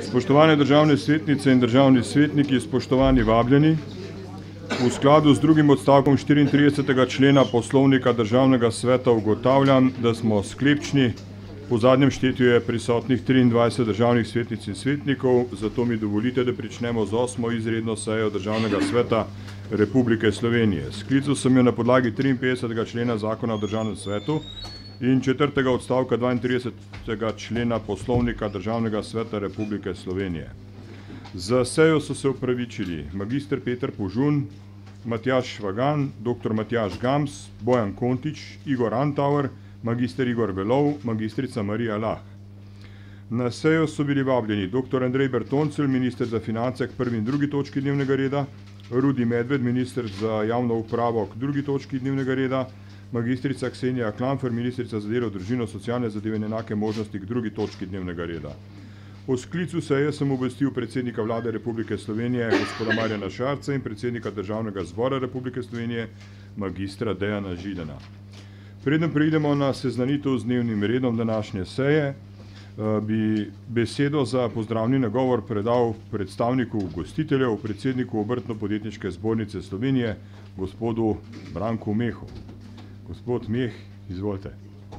Spoštovane državne svetnice in državni svetniki, spoštovani vabljeni, v skladu z drugim odstavkom 34. člena Poslovnika Državnega sveta ugotavljam, da smo sklepčni. Po zadnjem štetju je prisotnih 23 državnih svetnic in svetnikov, zato mi dovolite, da pričnemo z 8. izredno sejo Državnega sveta Republike Slovenije. Sklical sem jo na podlagi 53. člena Zakona o Državnem svetu in 4. odstavka 32. člena Poslovnika Državnega sveta Republike Slovenije. Za sejo so se opravičili magister Peter Požun, Matjaž Švagan, dr. Matjaž Gams, Bojan Kontič, Igor Antauer, magister Igor Velov, magistrica Marija Lah. Na sejo so bili vabljeni dr. Andrej Bertoncel, minister za finance k 1. in 2. točki dnevnega reda, Rudi Medved, minister za javno upravo k 2. točki dnevnega reda, magistrica Ksenija Klamfer, ministrica za delo, družino, socialne zadeve in enake možnosti k 2. točki dnevnega reda. O sklicu seje sem obvestil predsednika Vlade Republike Slovenije, gospoda Marjana Šarca, in predsednika Državnega zbora Republike Slovenije, magistra Dejana Židana. Preden preidemo na seznanitev z dnevnim redom današnje seje, bi besedo za pozdravni nagovor predal predstavniku gostiteljev, predsedniku Obrtno-podjetniške zbornice Slovenije, gospodu Branku Mehu. Gospod Meh, izvolite.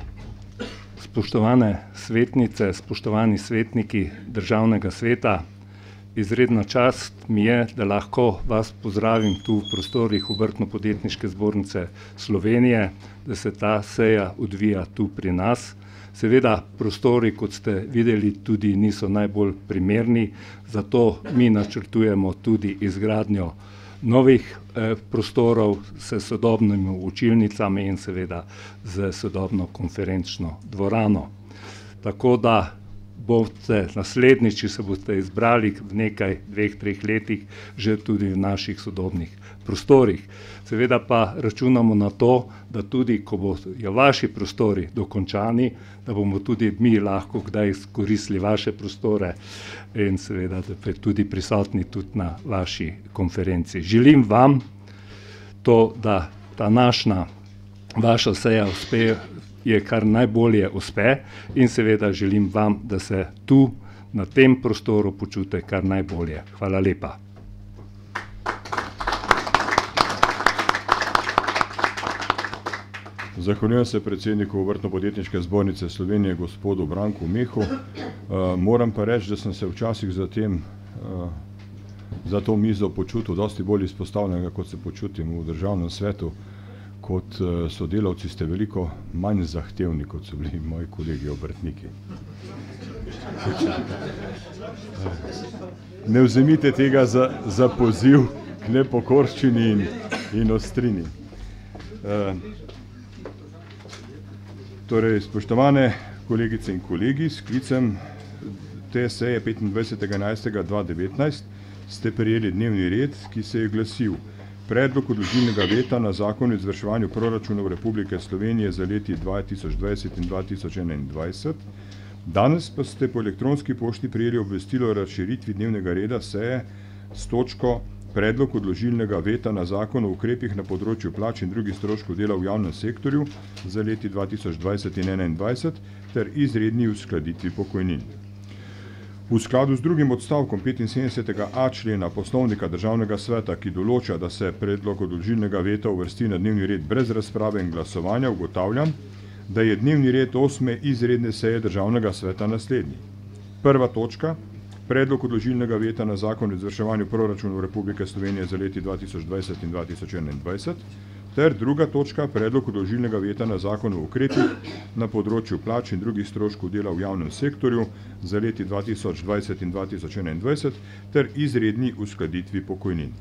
Spoštovane svetnice, spoštovani svetniki Državnega sveta, izredna čast mi je, da lahko vas pozdravim tu v prostorih Obrtno-podjetniške zbornice Slovenije, da se ta seja odvija tu pri nas. Seveda prostori, kot ste videli, tudi niso najbolj primerni, zato mi načrtujemo tudi izgradnjo novih prostorov s sodobnimi učilnicami in seveda z sodobno konferenčno dvorano. Tako da boste naslednjič, če se boste izbrali v nekaj 2-3 letih, že tudi v naših sodobnih prostorih. Seveda pa računamo na to, da tudi, ko bodo vaši prostori dokončani, da bomo tudi mi lahko kdaj izkoristili vaše prostore in seveda da tudi prisotni tudi na vaši konferenci. Želim vam to, da ta vaša seja je kar najbolje uspe in seveda želim vam, da se tu na tem prostoru počute kar najbolje. Hvala lepa. Zahvaljujem se predsedniku Obrtno-podjetniške zbornice Slovenije, gospodu Branku Mehu. Moram pa reči, da sem se včasih za to mizo počutil dosti bolj izpostavljenega, kot se počutim v Državnem svetu. Kot sodelavci ste veliko manj zahtevni, kot so bili moji kolegi obrtniki. Ne vzemite tega za poziv k nepokorščini in ostrini. Torej, spoštovane kolegice in kolegi, s sklicem te seje 25.11.2019 ste prejeli dnevni red, ki se je glasil: Predlog odložilnega veta na Zakon o izvrševanju proračunov Republike Slovenije za leti 2020 in 2021. Danes pa ste po elektronski pošti prejeli obvestilo o razširitvi dnevnega reda seje s točko Predlog odložilnega veta na Zakon o ukrepih na področju plač in drugih stroškov dela v javnem sektorju za leti 2020 in 2021 ter izredni uskladitvi pokojnin. V skladu z drugim odstavkom 75a člena Poslovnika Državnega sveta, ki določa, da se predlog odložilnega veta uvrsti na dnevni red brez razprave in glasovanja, ugotavljam, da je dnevni red 8. izredne seje Državnega sveta naslednji. Prva točka: Predlog odložilnega veta na Zakon o izvrševanju proračunov Republike Slovenije za leti 2020 in 2021 ter druga točka: Predlog odložilnega veta na Zakon o ukrepih na področju plač in drugih stroškov dela v javnem sektorju za leti 2020 in 2021 ter izredni uskladitvi pokojnin.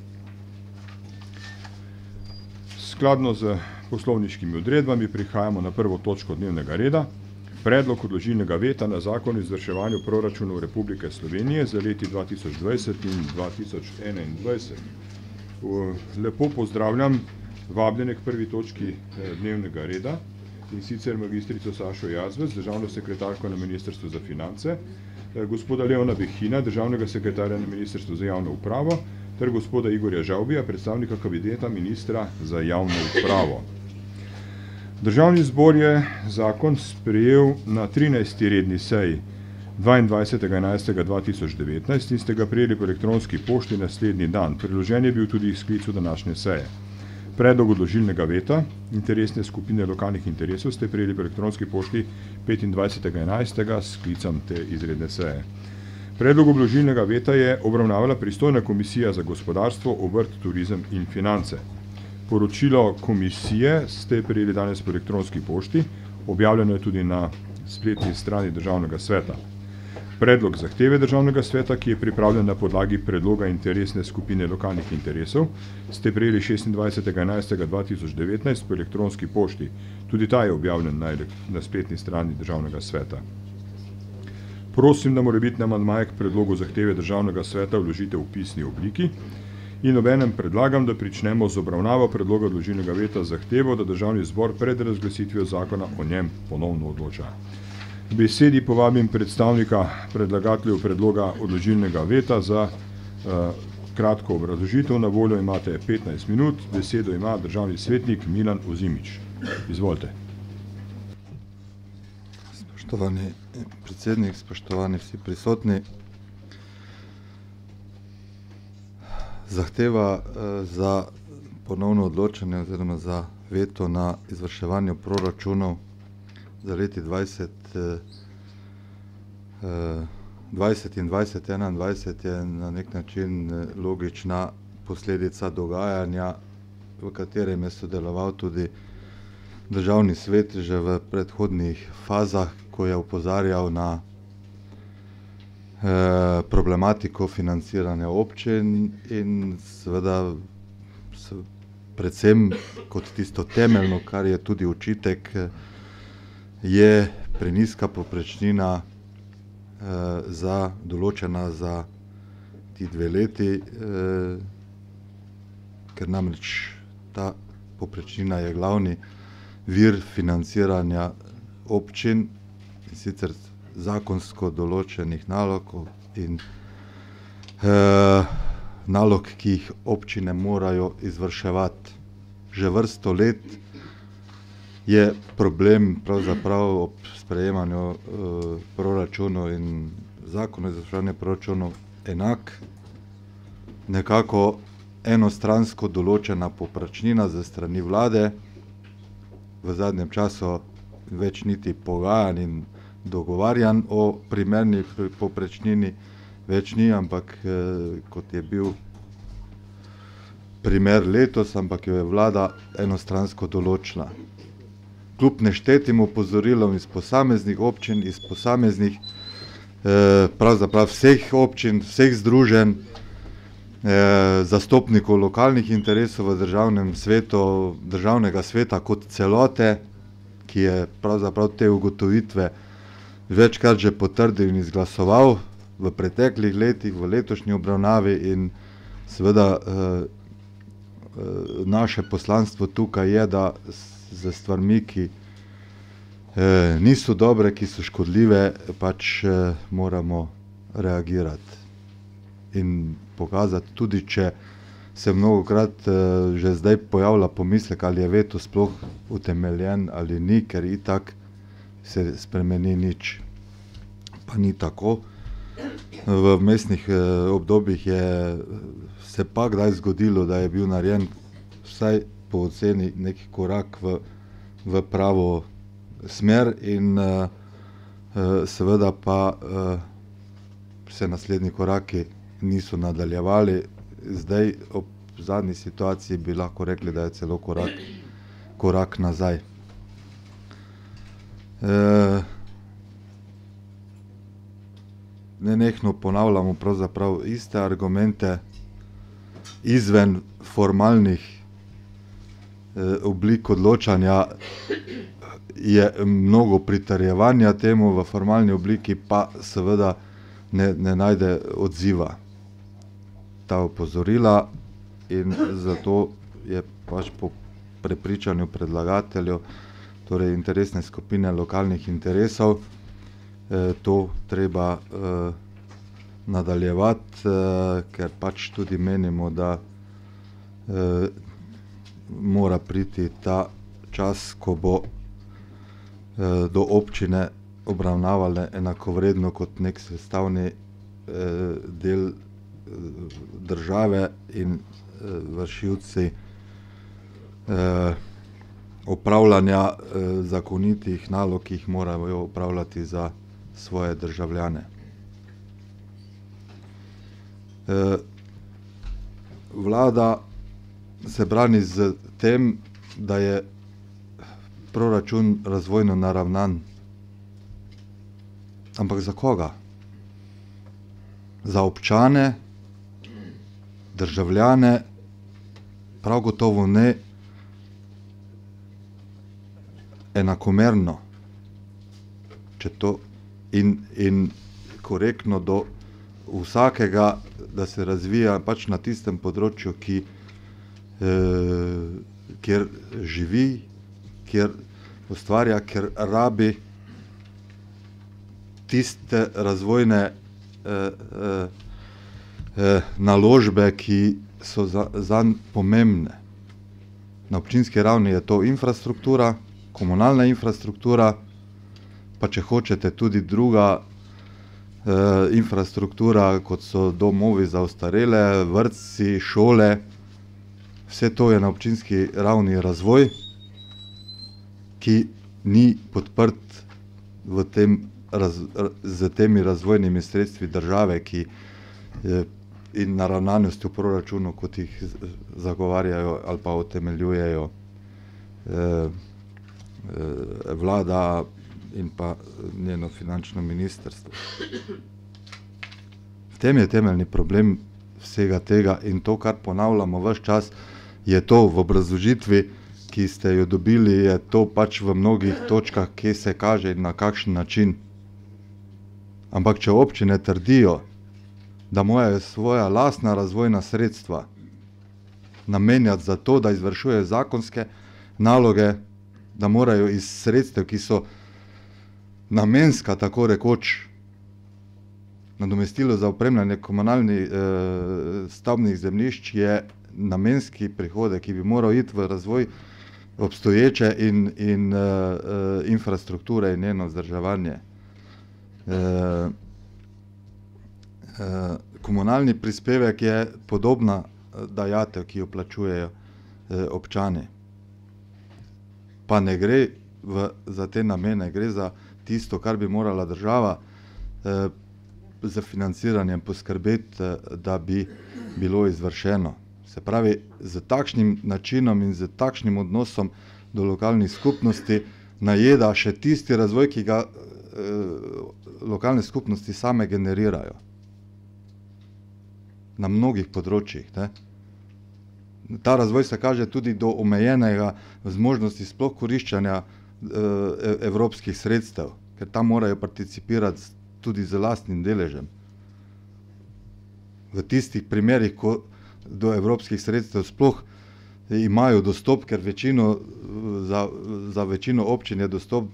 Skladno z poslovniškimi odredbami prihajamo na prvo točko dnevnega reda: Predlog odložilnega veta na Zakon o izvrševanju proračunov Republike Slovenije za leti 2020 in 2021. Lepo pozdravljam vabljene k prvi točki dnevnega reda, in sicer magistrico Sašo Jazbec, državno sekretarko na Ministrstvu za finance, gospoda Leona Behina, državnega sekretarja na Ministrstvu za javno upravo, ter gospoda Igorja Žavbija, predstavnika kabineta ministra za javno upravo. Državni zbor je zakon sprejel na 13. redni seji 22.11.2019 in ste ga prejeli po elektronski pošti naslednji dan. Priložen je bil tudi sklicu današnje seje. Predlog odložilnega veta interesne skupine lokalnih interesov ste prejeli po elektronski pošti 25.11. s sklicem te izredne seje. Predlog odložilnega veta je obravnavala pristojna komisija za gospodarstvo, obrt, turizem in finance. Poročilo komisije ste prejeli danes po elektronski pošti, objavljeno je tudi na spletni strani Državnega sveta. Predlog zahteve Državnega sveta, ki je pripravljen na podlagi predloga interesne skupine lokalnih interesov, ste prejeli 26.11.2019 po elektronski pošti. Tudi ta je objavljen na spletni strani Državnega sveta. Prosim, da morebitne amandmaje k predlogu zahteve Državnega sveta vložite v pisni obliki in obenem predlagam, da pričnemo z obravnavo predloga odložilnega veta z zahtevo, da Državni zbor pred razglasitvijo zakona o njem ponovno odloča. V besedi povabim predstavnika predlagateljev predloga odložilnega veta za kratko obrazložitev. Na voljo imate 15 minut. Besedo ima državni svetnik Milan Ozimič. Izvolite. Spoštovani predsednik, spoštovani vsi prisotni. Zahteva za ponovno odločanje oziroma za veto na izvrševanje proračunov za leti 2020 in 2021 je na nek način logična posledica dogajanja, v katerem je sodeloval tudi Državni svet že v predhodnih fazah, ko je opozarjal na problematiko financiranja občin in seveda predvsem kot tisto temeljno, kar je tudi očitek, je prenizka povprečnina določena za ti 2 leti, ker namreč ta povprečnina je glavni vir financiranja občin, in sicer zakonsko določenih nalog in nalog, ki jih občine morajo izvrševati. Že vrsto let je problem pravzaprav ob sprejemanju proračunov in zakonu o izvrševanju proračunov enak. Nekako enostransko določena povprečnina ze strani vlade, v zadnjem času več niti pogajanj in dogovarjanj o primerni povprečnini več ni, ampak kot je bil primer letos, ampak jo je vlada enostransko določila. Kljub neštetim opozorilom iz posameznih občin, iz posameznih pravzaprav vseh občin, vseh združenj, zastopnikov lokalnih interesov v Državnem svetu, Državnega sveta kot celote, ki je pravzaprav te ugotovitve večkrat že potrdil in izglasoval v preteklih letih, v letošnji obravnavi, in seveda naše poslanstvo tukaj je, da z stvarmi, ki niso dobre, ki so škodljive, pač moramo reagirati in pokazati, tudi če se mnogokrat že zdaj pojavlja pomislek, ali je veto sploh utemeljen ali ni, ker itak se spremeni nič. Pa ni tako. V vmesnih obdobjih je se pa kdaj zgodilo, da je bil narejen vsaj po oceni neki korak v pravo smer in seveda pa se naslednji koraki niso nadaljevali. Zdaj ob zadnji situaciji bi lahko rekli, da je celo korak nazaj. Nenehno ponavljamo pravzaprav iste argumente, izven formalnih oblik odločanja je mnogo pritrjevanja temu, v formalni obliki pa seveda ne najde odziva ta opozorila, in zato je pač po prepričanju predlagateljev, torej interesne skupine lokalnih interesov, to treba nadaljevati, ker pač tudi menimo, da mora priti ta čas, ko bo do občine obravnavali enakovredno kot nek sestavni del države in vršilci opravljanja zakonitih nalog, ki jih morajo opravljati za svoje državljane. Vlada se brani z tem, da je proračun razvojno naravnan. Ampak za koga? Za občane, državljane, prav gotovo ne enakomerno, če to in korektno do vsakega, da se razvija pač na tistem področju, kjer živi, kjer ustvarja, kjer rabi tiste razvojne naložbe, ki so zanj pomembne. Na občinski ravni je to infrastruktura, komunalna infrastruktura, pa če hočete tudi druga infrastruktura, kot so domovi za ostarele, vrtci, šole. Vse to je na občinski ravni razvoj, ki ni podprt v z temi razvojnimi sredstvi države, ki in naravnanostjo proračunov, kot jih zagovarjajo ali pa utemeljujejo vlada in pa njeno finančno ministrstvo. V tem je temeljni problem vsega tega in to, kar ponavljamo ves čas, je to v obrazložitvi, ki ste jo dobili, je to pač v mnogih točkah, kje se kaže in na kakšen način. Ampak če občine trdijo, da morajo svoja lastna razvojna sredstva namenjati za to, da izvršujejo zakonske naloge, da morajo iz sredstev, ki so namenska, tako rekoč, nadomestilo za opremljanje komunalnih stavbnih zemljišč je namenski prihodek, ki bi moral iti v razvoj obstoječe in infrastrukture in njeno vzdrževanje. Komunalni prispevek je podobna dajatev, ki jo plačujejo občani. Pa ne gre za te namene, gre za tisto, kar bi morala država za financiranjem poskrbeti, da bi bilo izvršeno. Se pravi, z takšnim načinom in z takšnim odnosom do lokalnih skupnosti najeda še tisti razvoj, ki ga lokalne skupnosti same generirajo. Na mnogih področjih. Ta razvoj se kaže tudi do omejenega zmožnosti sploh koriščanja evropskih sredstev, ker tam morajo participirati tudi z lastnim deležem. V tistih primerih, ko do evropskih sredstev sploh imajo dostop, ker za večino občin je dostop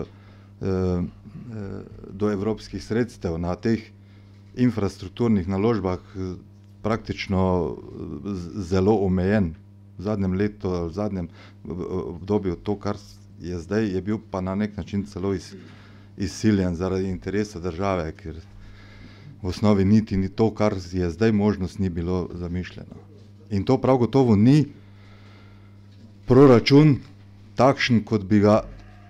do evropskih sredstev na teh infrastrukturnih naložbah praktično zelo omejen. V zadnjem letu, v zadnjem obdobju to, kar je zdaj, je bil pa na nek način celo izsiljen zaradi interesa države, ker v osnovi niti ni to, kar je zdaj možnost, ni bilo zamišljeno. In to prav gotovo ni proračun takšen, kot bi ga,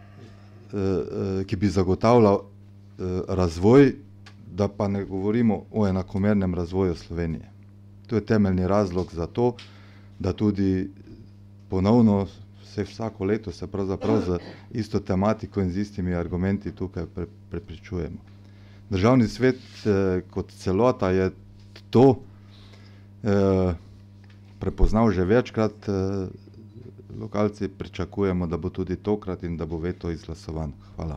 ki bi zagotavljal razvoj, da pa ne govorimo o enakomernem razvoju Slovenije. To je temeljni razlog za to, da tudi ponovno vsako leto se pravzaprav z isto tematiko in z istimi argumenti tukaj prepričujemo. Državni svet kot celota je to prepoznal že večkrat, lokalci pričakujemo, da bo tudi tokrat in da bo veto izglasovan. Hvala.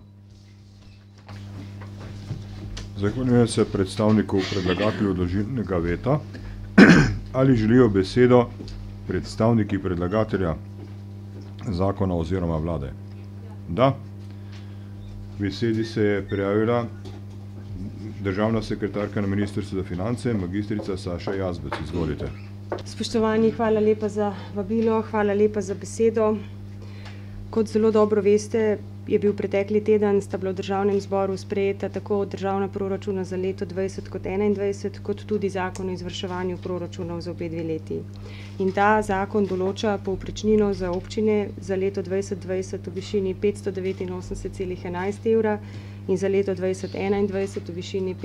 Zahvaljujem se predstavniku predlagatelju odložilnega veta. Ali želijo besedo predstavniki predlagatelja zakona oziroma vlade? Da. Besedi se je prijavila državna sekretarka na Ministrstvu za finance, magistrica Saša Jazbec. Izvolite. Spoštovani, hvala lepa za vabilo, hvala lepa za besedo. Kot zelo dobro veste, je bil pretekli teden, sta bila v državnem zboru sprejeta tako državna proračuna za leto 2020 kot 2021, kot tudi zakon o izvrševanju proračunov za obe 2 leti. In ta zakon določa povprečnino za občine za leto 2020 v višini 589,11 evra in za leto 2021 v višini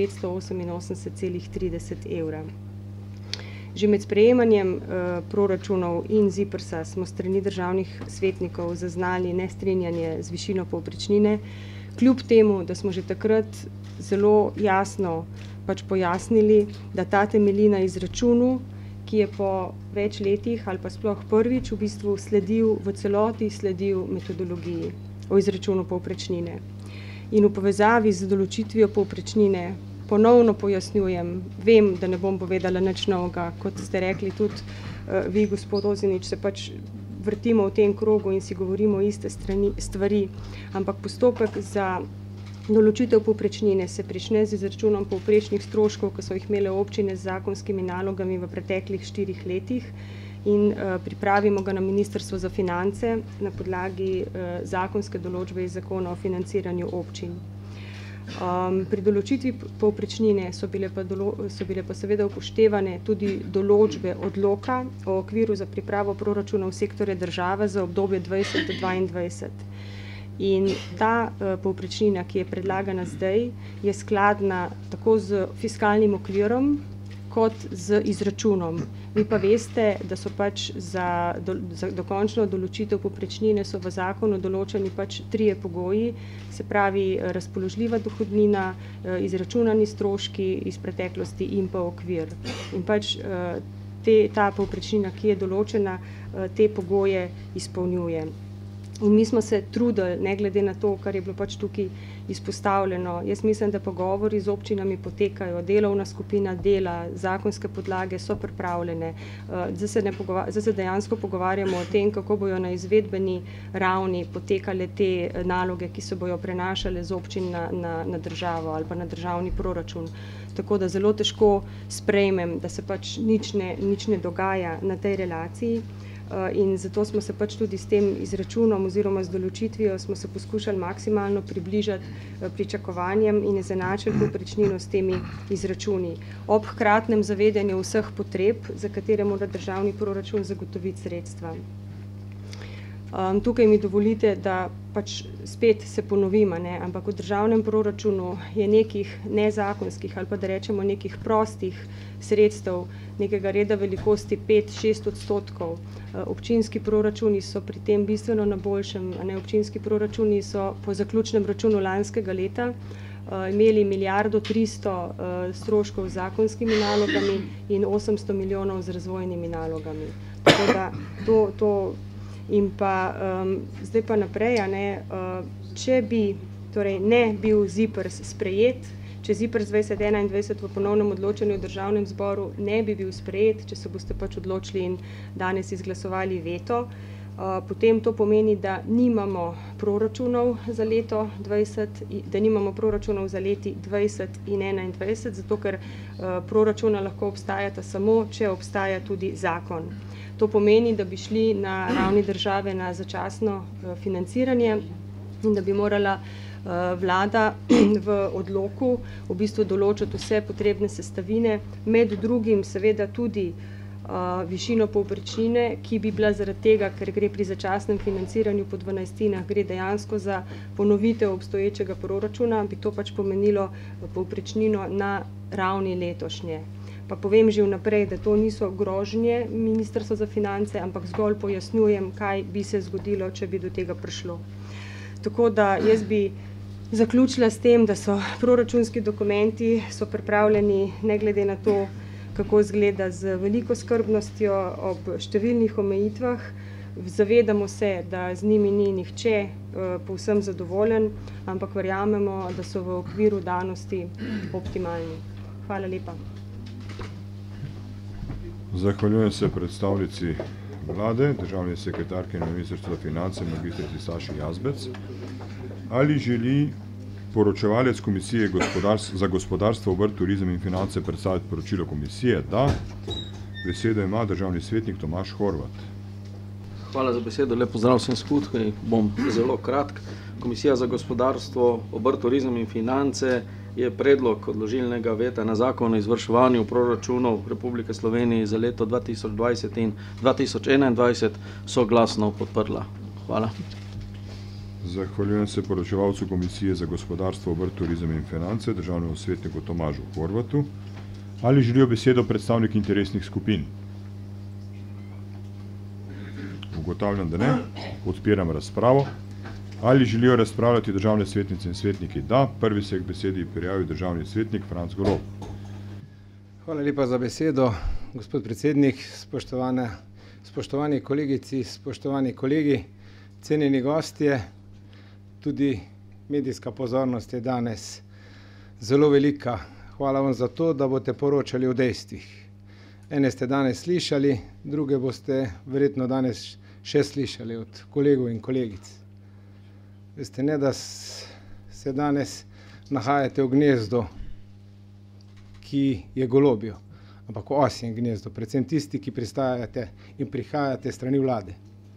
588,30 evra. Že med sprejemanjem proračunov in ZIPRS-a smo strani državnih svetnikov zaznali nestrinjanje z višino povprečnine, kljub temu, da smo že takrat zelo jasno pojasnili, da ta temelji na izračunu, ki je po več letih ali pa sploh prvič v bistvu v celoti sledil metodologiji o izračunu povprečnine. In v povezavi z določitvijo povprečnine ponovno pojasnjujem, vem, da ne bom povedala nič novega, kot ste rekli tudi vi, gospod Ozenič, se vrtimo v tem krogu in si govorimo iste stvari, ampak postopek za določitev povprečnine se prične z izračunom povprečnih stroškov, ki so jih imele občine z zakonskimi nalogami v preteklih 4 letih in pripravimo ga na Ministrstvo za finance na podlagi zakonske določbe iz zakona o financiranju občin. Pri določitvi povprečnine so bile pa seveda upoštevane tudi določbe odloka o okviru za pripravo proračunov sektorja države za obdobje 2020-2022. In ta povprečnina, ki je predlagana zdaj, je skladna tako z fiskalnim okvirom kot z izračunom. Vi pa veste, da so za dokončno določitev povprečnine so v zakonu določeni 3 pogoji, se pravi razpoložljiva dohodnina, izračunani stroški iz preteklosti in pa okvir. In ta povprečnina, ki je določena, te pogoje izpolnjuje. In mi smo se trudili, ne glede na to, kar je bilo tukaj izpostavljeno. Jaz mislim, da pogovori z občinami potekajo, delovna skupina dela, zakonske podlage so pripravljene. Zdaj se dejansko pogovarjamo o tem, kako bojo na izvedbeni ravni potekale te naloge, ki se bojo prenašale z občin na državo ali pa na državni proračun. Tako da zelo težko sprejmem, da se nič ne dogaja na tej relaciji. In zato smo se tudi s tem izračunom oziroma z določitvijo smo se poskušali maksimalno približati pričakovanjem in izenačili povprečnino s temi izračuni. Ob hkratnem zavedanju vseh potreb, za katere mora državni proračun zagotoviti sredstva. Tukaj mi dovolite, da spet se ponovim, ampak v državnem proračunu je nekih nezakonskih ali pa da rečemo nekih prostih sredstev nekega reda velikosti 5-6%. Občinski proračuni so pri tem bistveno na boljšem. Občinski proračuni so po zaključnem računu lanskega leta imeli 1,3 stroškov z zakonskimi nalogami in 800 milijonov z razvojnimi nalogami. Tako da to in pa zdaj pa naprej, če bi ne bil ZIPRS sprejet, če ZIPRS 2021 v ponovnem odločanju v državnem zboru ne bi bil sprejet, če se boste odločili in danes izglasovali veto, potem to pomeni, da nimamo proračunov za leto 2020, da nimamo proračunov za leti 2020 in 2021, zato ker proračuna lahko obstajata samo, če obstaja tudi zakon. To pomeni, da bi šli na ravni države na začasno financiranje in da bi morala vlada v odloku v bistvu določiti vse potrebne sestavine, med drugim seveda tudi višino povprečnine, ki bi bila zaradi tega, ker gre pri začasnem financiranju po 12, gre dejansko za ponovitev obstoječega proračuna, bi to pomenilo povprečnino na ravni letošnje. Pa povem že vnaprej, da to niso grožnje Ministrstva za finance, ampak zgolj pojasnjujem, kaj bi se zgodilo, če bi do tega prišlo. Tako da jaz bi zaključila s tem, da so proračunski dokumenti pripravljeni ne glede na to, kako izgleda, z veliko skrbnostjo ob številnih omejitvah. Zavedamo se, da z njimi ni nihče povsem zadovoljen, ampak verjamemo, da so v okviru danosti optimalni. Hvala lepa. Zahvaljujem se predstavnici vlade, državni sekretarki na Ministrstvu za finance, magistrici Saši Jazbec. Ali želi poročevalec Komisije za gospodarstvo, obrt, turizem in finance predstaviti poročilo komisije? Da. Besedo ima državni svetnik Tomaž Horvat. Hvala za besedo, lep pozdrav vsem skupaj, bom zelo kratek. Komisija za gospodarstvo, obrt, turizem in finance je predlog odložilnega veta na zakon o izvrševanju proračunov Republike Slovenije za leto 2020 in 2021 soglasno podprla. Hvala. Zahvaljujem se poročevalcu Komisije za gospodarstvo, obrt, turizem in finance, državnemu svetniku Tomažu Horvatu. Ali želijo besedo predstavniki interesnih skupin? Ugotavljam, da ne. Odpiram razpravo. Ali želijo razpravljati državne svetnice in svetniki? Da. Prvi se je k besedi prijavil državni svetnik Franc Golob. Hvala lepa za besedo, gospod predsednik, spoštovani kolegici, spoštovani kolegi, cenjeni gostje. Tudi medijska pozornost je danes zelo velika. Hvala vam za to, da boste poročali o dejstvih. Ene ste danes slišali, druge boste verjetno danes še slišali od kolegov in kolegic. Veste, ne da se danes nahajate v gnezdu, ki je golobjo, ampak v osjem gnezdu, predvsem tisti, ki pristajate in prihajate strani vlade.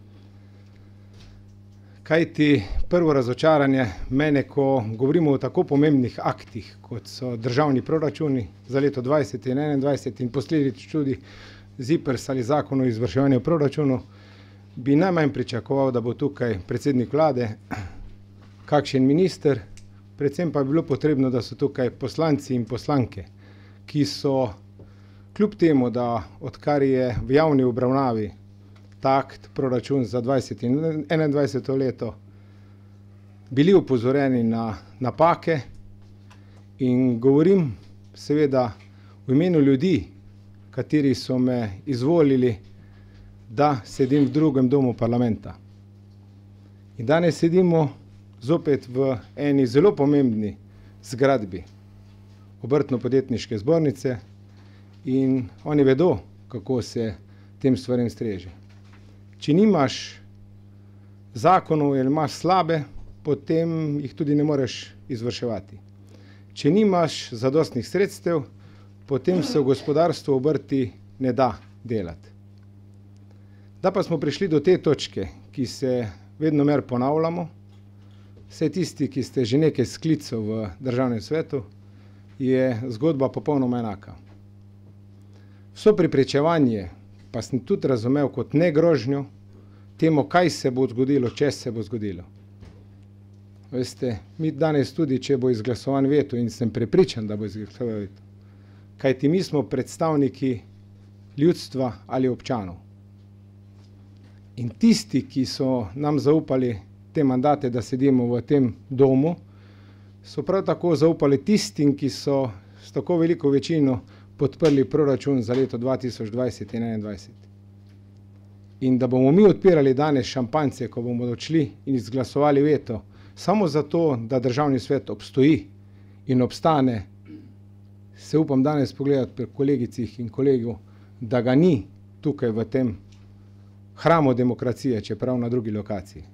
Kajti prvo razočaranje mene, ko govorimo o tako pomembnih aktih, kot so državni proračuni za leto 2020 in 2021 in posledično tudi ZIPRS ali zakon o izvrševanju proračunov, bi najmanj pričakoval, da bo tukaj predsednik vlade, kakšen minister, predvsem pa bi bilo potrebno, da so tukaj poslanci in poslanke, ki so kljub temu, da odkar je v javni obravnavi ta akt, proračun za 20 in 21 leto, bili upozorjeni na napake in govorim seveda v imenu ljudi, kateri so me izvolili, da sedim v drugem domu parlamenta. In danes sedimo zopet v eni zelo pomembni zgradbi Obrtno-podjetniške zbornice in oni vedo, kako se tem stvarem streže. Če nimaš zakonov ali imaš slabe, potem jih tudi ne moreš izvrševati. Če nimaš zadostnih sredstev, potem se v gospodarstvu obrti ne da delati. Da pa smo prišli do te točke, ki se vedno mer ponavljamo, vse tisti, ki ste že nekaj sklicev v državnem svetu, je zgodba popolnoma enaka. Vso preprečevanje pa sem tudi razumel kot ne grožnjo temu, kaj se bo zgodilo, če se bo zgodilo. Veste, mi danes tudi, če bo izglasovan veto, in sem prepričan, da bo izglasovan veto, kajti mi smo predstavniki ljudstva ali občanov. In tisti, ki so nam zaupali te mandate, da sedimo v tem domu, so prav tako zaupali tistim, ki so s tako veliko večino podprli proračun za leto 2020 in 2021. In da bomo mi odpirali danes šampance, ko bomo odšli in izglasovali veto, samo zato, da državni svet obstoji in obstane, se upam danes pogledati pri kolegicih in kolegu, da ga ni tukaj v tem hramu demokracije, čeprav na drugi lokaciji.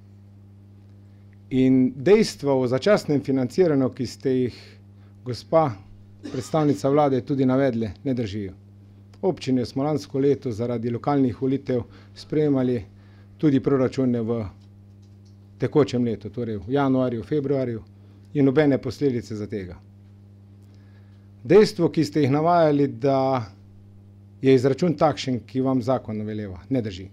In dejstva o začasnem financiranju, ki ste jih, gospa predstavnica vlade, tudi navedle, ne držijo. Občine smo lansko leto zaradi lokalnih volitev sprejemali tudi proračune v tekočem letu, torej v januarju, februarju, in nobene posledice za tega. Dejstvo, ki ste jih navajali, da je izračun takšen, ki vam zakon veleva, ne drži.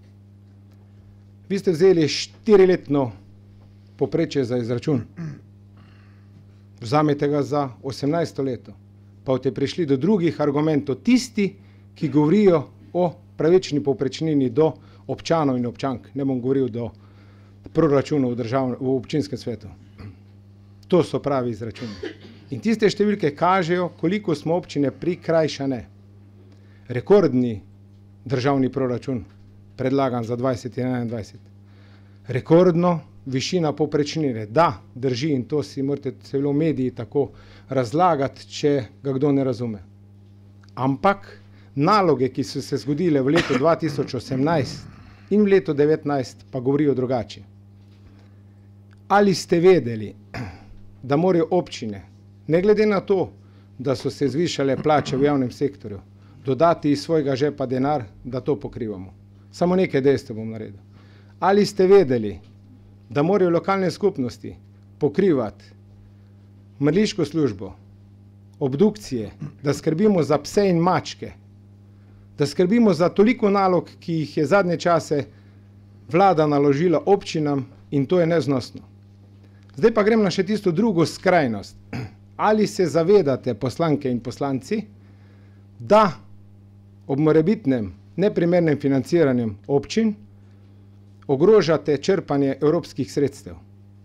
Vi ste vzeli 4-letno povprečje za izračun. Vzamete ga za 18. leto, pa boste prišli do drugih argumentov, tisti, ki govorijo o pravični povprečnini do občanov in občank. Ne bom govoril do proračunov v občinskem svetu. To so pravi izračuni. In tiste številke kažejo, koliko smo občine prikrajšane. Rekordni državni proračun predlagan za 20 in 21. Rekordno višina povprečnine. Da, drži, in to si morate celo mediji tako razlagati, če ga kdo ne razume. Ampak naloge, ki so se zgodile v letu 2018 in v letu 2019, pa govorijo drugače. Ali ste vedeli, da morajo občine, ne glede na to, da so se zvišale plače v javnem sektorju, dodati iz svojega žepa denar, da to pokrivamo? Samo nekaj dejstev bom naredil. Ali ste vedeli, da morajo lokalne skupnosti pokrivati mrliško službo, obdukcije, da skrbimo za pse in mačke, da skrbimo za toliko nalog, ki jih je zadnje čase vlada naložila občinam, in to je neznosno. Zdaj pa grem na še tisto drugo skrajnost. Ali se zavedate, poslanke in poslanci, da ob morebitnem neprimernem financiranju občin ogrožate črpanje evropskih sredstev?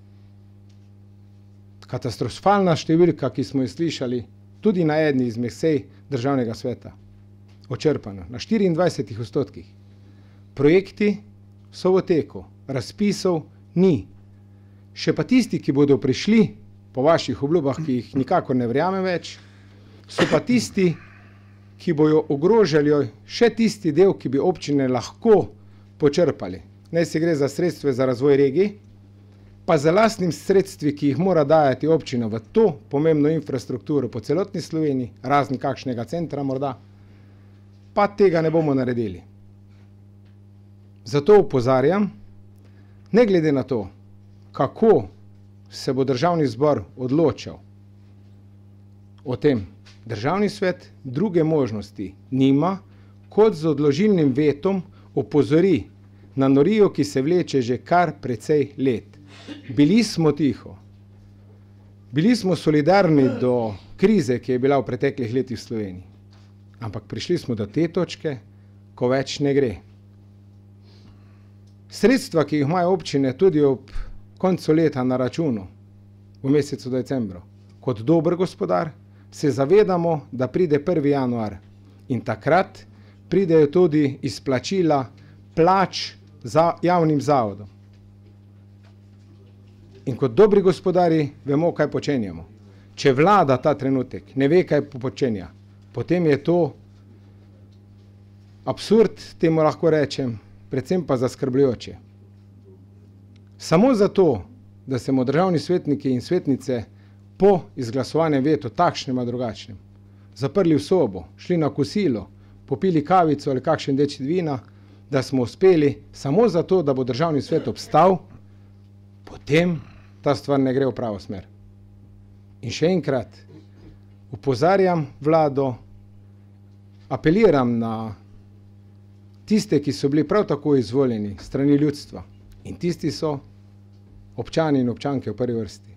Katastrofalna številka, ki smo jo slišali tudi na eni izmed sej Državnega sveta, o črpanju na 24%. Projekti so v teku, razpisov ni. Še pa tisti, ki bodo prišli po vaših obljubah, ki jih nikakor ne verjamem več, so pa tisti, ki bojo ogrožali še tisti del, ki bi občine lahko počrpali. Naj se gre za sredstva za razvoj regij, pa za lastnim sredstvi, ki jih mora dajati občina v to pomembno infrastrukturo po celotni Sloveniji, razen kakšnega centra morda, pa tega ne bomo naredili. Zato opozarjam, ne glede na to, kako se bo Državni zbor odločal o tem, Državni svet druge možnosti nima, kot z odložilnim vetom opozori na norijo, ki se vleče že kar precej let. Bili smo tiho. Bili smo solidarni do krize, ki je bila v preteklih letih v Sloveniji. Ampak prišli smo do te točke, ko več ne gre. Sredstva, ki jih imajo občine tudi ob koncu leta na računu, v mesecu decembru, kot dober gospodar, se zavedamo, da pride 1. januar in takrat pridejo tudi izplačila plač za javnim zavodom. In kot dobri gospodari vemo, kaj počenjamo. Če vlada ta trenutek ne ve, kaj počenja, potem je to absurd, temu lahko rečem, predvsem pa zaskrbljujoče. Samo zato, da smo državni svetniki in svetnice po izglasovanem vetu, takšnem ali drugačnem, zaprli v sobo, šli na kosilo, popili kavico ali kakšen deček vina, da smo uspeli samo zato, da bo državni svet obstal, potem ta stvar ne gre v pravo smer. In še enkrat opozarjam vlado, apeliram na tiste, ki so bili prav tako izvoljeni strani ljudstva, in tisti so občani in občanke v prvi vrsti.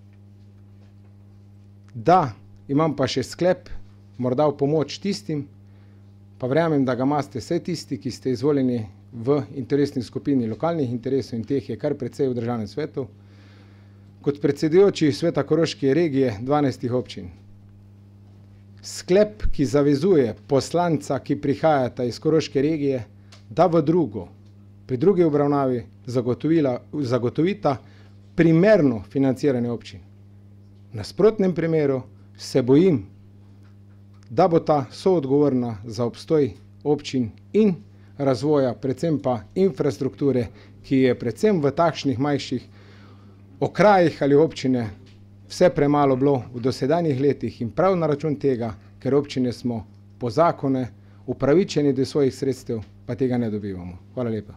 Da, imam pa še sklep, morda v pomoč tistim, pa verjamem, da ga imate vse tisti, ki ste izvoljeni v interesni skupini lokalnih interesov, in teh je kar precej v Državnem svetu, kot predsedujoči Sveta Koroške regije 12 občin. Sklep, ki zavezuje poslanca, ki prihajata iz Koroške regije, da pri drugi obravnavi zagotovita primerno financiranje občin. V nasprotnem primeru se bojim, da bo ta soodgovorna za obstoj občin in razvoja, predvsem pa infrastrukture, ki je predvsem v takšnih manjših okrajih ali občine vse premalo bilo v dosedanjih letih, in prav na račun tega, ker občine smo po zakone upravičeni do svojih sredstev, pa tega ne dobivamo. Hvala lepa.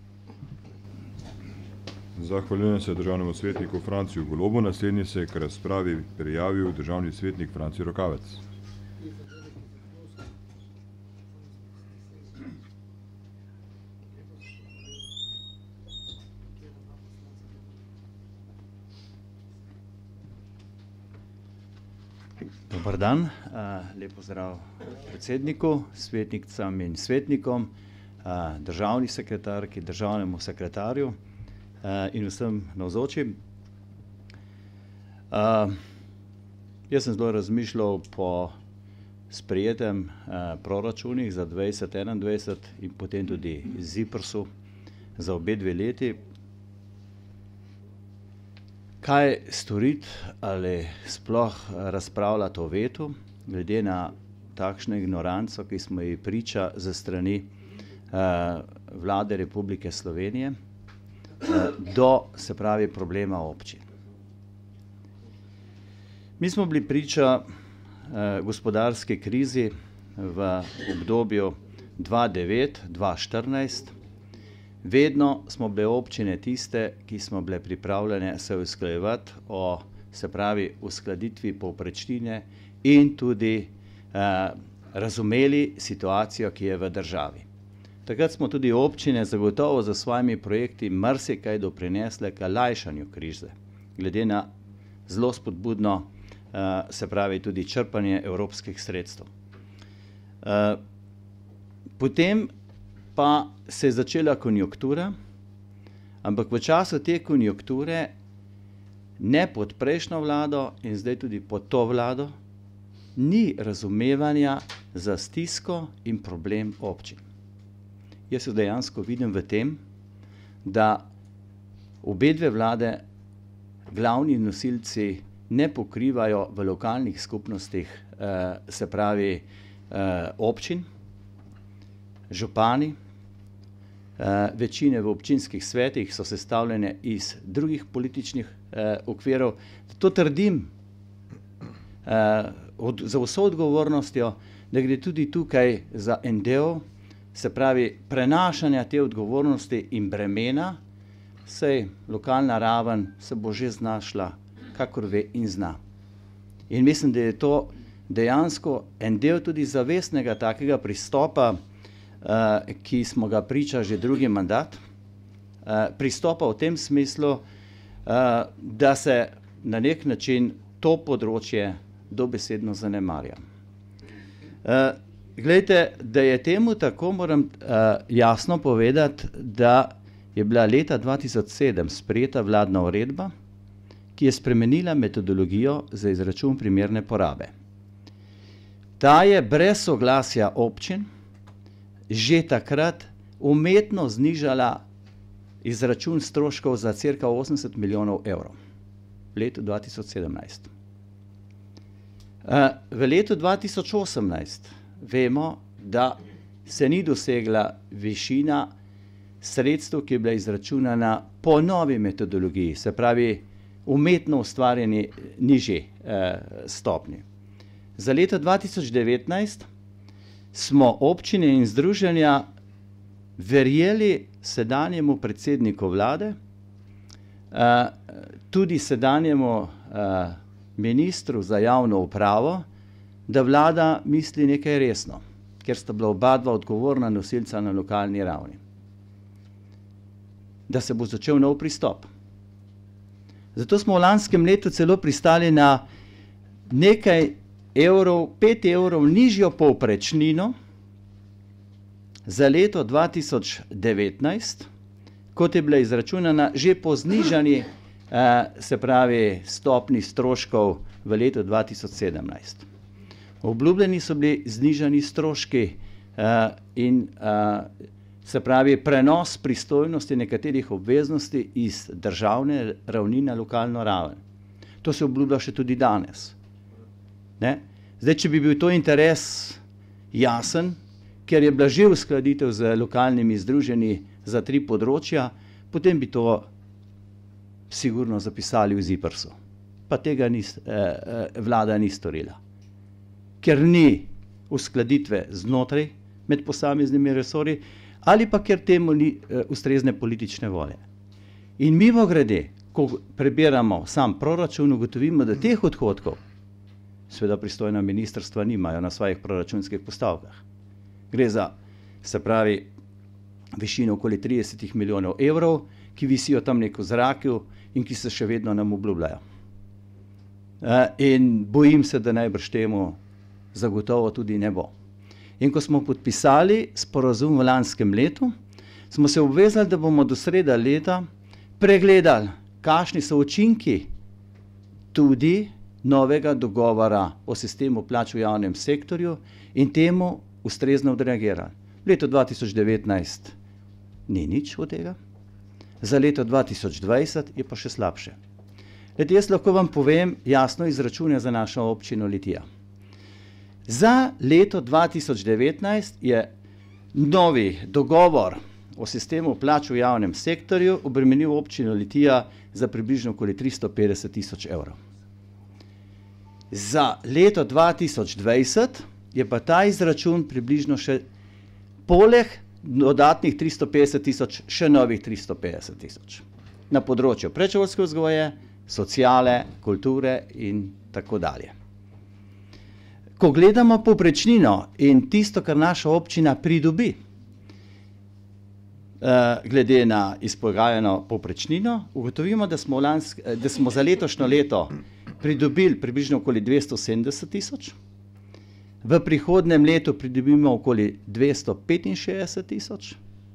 Zahvaljujem se državnemu svetniku Franciju Golobu. Naslednji se je k razpravi prijavil državni svetnik Franci Rokavec. Dobar dan, lep pozdrav predsedniku, svetnicam in svetnikom, državni sekretarki, državnemu sekretarju in vsem navzočim. Jaz sem zelo razmišljal po sprejetem proračunih za 2021 in potem tudi ZIPRS-u za obe dve leti. Kaj storiti ali sploh razpravljati o vetu, glede na takšno ignoranco, ki smo ji priča ze strani Vlade Republike Slovenije do, se pravi, problema občin. Mi smo bili priča gospodarske krizi v obdobju 2009-2014. vedno smo bile občine tiste, ki smo bile pripravljene se usklajevati o, se pravi, uskladitvi povprečnine in tudi razumeli situacijo, ki je v državi. Takrat smo tudi občine zagotovo za svojimi projekti marsikaj doprinesle k lajšanju krize, glede na zelo spodbudno, se pravi, tudi črpanje evropskih sredstev. Potem pa se je začela konjunktura, ampak v času te konjunkture, ne pod prejšnjo vlado in zdaj tudi pod to vlado, ni razumevanja za stisko in problem občin. Jaz se dejansko vidim v tem, da obe dve vlade, glavni nosilci, ne pokrivajo v lokalnih skupnostih, se pravi, občin, župani, večine v občinskih svetih so sestavljene iz drugih političnih okvirov. To trdim za vso odgovornostjo, da gre tudi tukaj za en del, se pravi, prenašanja te odgovornosti in bremena, saj lokalna raven se bo že znašla, kakor ve in zna. In mislim, da je to dejansko en del tudi zavestnega takega pristopa, ki smo ga priča že drugi mandat, pristopa v tem smislu, da se na nek način to področje dobesedno zanemarja. Glejte, da je temu tako, moram jasno povedati, da je bila leta 2007 sprejeta vladna uredba, ki je spremenila metodologijo za izračun primerne porabe. Ta je brez soglasja občin že takrat umetno znižala izračun stroškov za cirka 80 milijonov evrov v letu 2017. V letu 2018 vemo, da se ni dosegla višina sredstev, ki je bila izračunana po novi metodologiji, se pravi umetno ustvarjeni nižji stopnji. Za leto 2019 smo občine in združenja verjeli sedanjemu predsedniku vlade, tudi sedanjemu ministru za javno upravo, da vlada misli nekaj resno, ker sta bila oba dva odgovorna nosilca na lokalni ravni. Da se bo začel nov pristop. Zato smo v lanskem letu celo pristali na nekaj evrov, 5 evrov nižjo povprečnino za leto 2019, kot je bila izračunana že po znižani, se pravi, stopni stroškov v letu 2017. Obljubljeni so bili znižani stroški in se pravi prenos pristojnosti nekaterih obveznosti iz državne ravni na lokalno raven. To se obljublja še tudi danes. Ne? Zdaj, če bi bil to interes jasen, ker je bila že uskladitev z lokalnimi združenji za 3 področja, potem bi to sigurno zapisali v ZIPRS-u. Pa tega vlada ni storila. Ker ni uskladitve znotraj med posameznimi resorji ali pa ker temu ni ustrezne politične volje. In mimogrede, ko prebiramo sam proračun, ugotovimo, da teh odhodkov seveda pristojna ministrstva nimajo na svojih proračunskih postavkah. Gre za, se pravi, višino okoli 30 milijonov evrov, ki visijo tam neko zraku in ki se še vedno nam obljubljajo. In bojim se, da najbrž temu zagotovo tudi ne bo. In ko smo podpisali sporazum v lanskem letu, smo se obvezali, da bomo do sreda leta pregledali, kakšni so učinki tudi novega dogovora o sistemu plač v javnem sektorju in temu ustrezno odreagirali. V letu 2019 ni nič od tega, za leto 2020 je pa še slabše. Jaz lahko vam povem jasno izračune za našo občino Litija. Za leto 2019 je novi dogovor o sistemu plač v javnem sektorju obremenil občino Litija za približno okoli 350 tisoč evrov. Za leto 2020 je pa ta izračun približno še poleg dodatnih 350 tisoč, še novih 350 tisoč. Na področju predšolske vzgoje, sociale, kulture in tako dalje. Ko gledamo povprečnino in tisto, kar naša občina pridobi, glede na izpogajano povprečnino, ugotovimo, da smo za letošnjo leto pridobili približno okoli 270 tisoč, v prihodnem letu pridobimo okoli 265 tisoč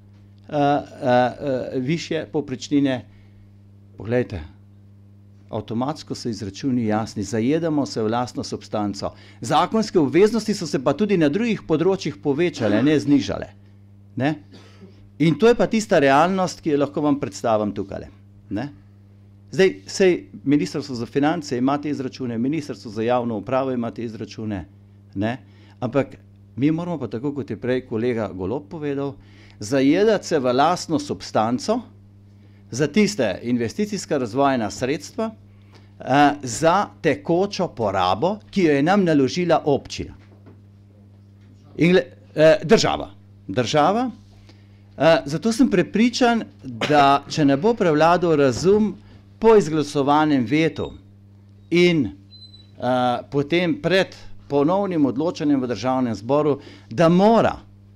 višje povprečnine. Poglejte, avtomatsko so izračuni jasni, zajedamo se v lastno substanco. Zakonske obveznosti so se pa tudi na drugih področjih povečale, ne znižale. Ne? In to je pa tista realnost, ki jo lahko vam predstavim tukaj. Ne? Zdaj, sej Ministrstvo za finance ima te izračune, Ministrstvo za javno upravo ima te izračune, ne? Ampak mi moramo pa, tako kot je prej kolega Golob povedal, zajedati se v lastno substanco za tiste investicijska razvojna sredstva, za tekočo porabo, ki jo je nam naložila občina. In država. Zato sem prepričan, da če ne bo prevladal razum po izglasovanem vetu in potem pred ponovnim odločanjem v državnem zboru, da mora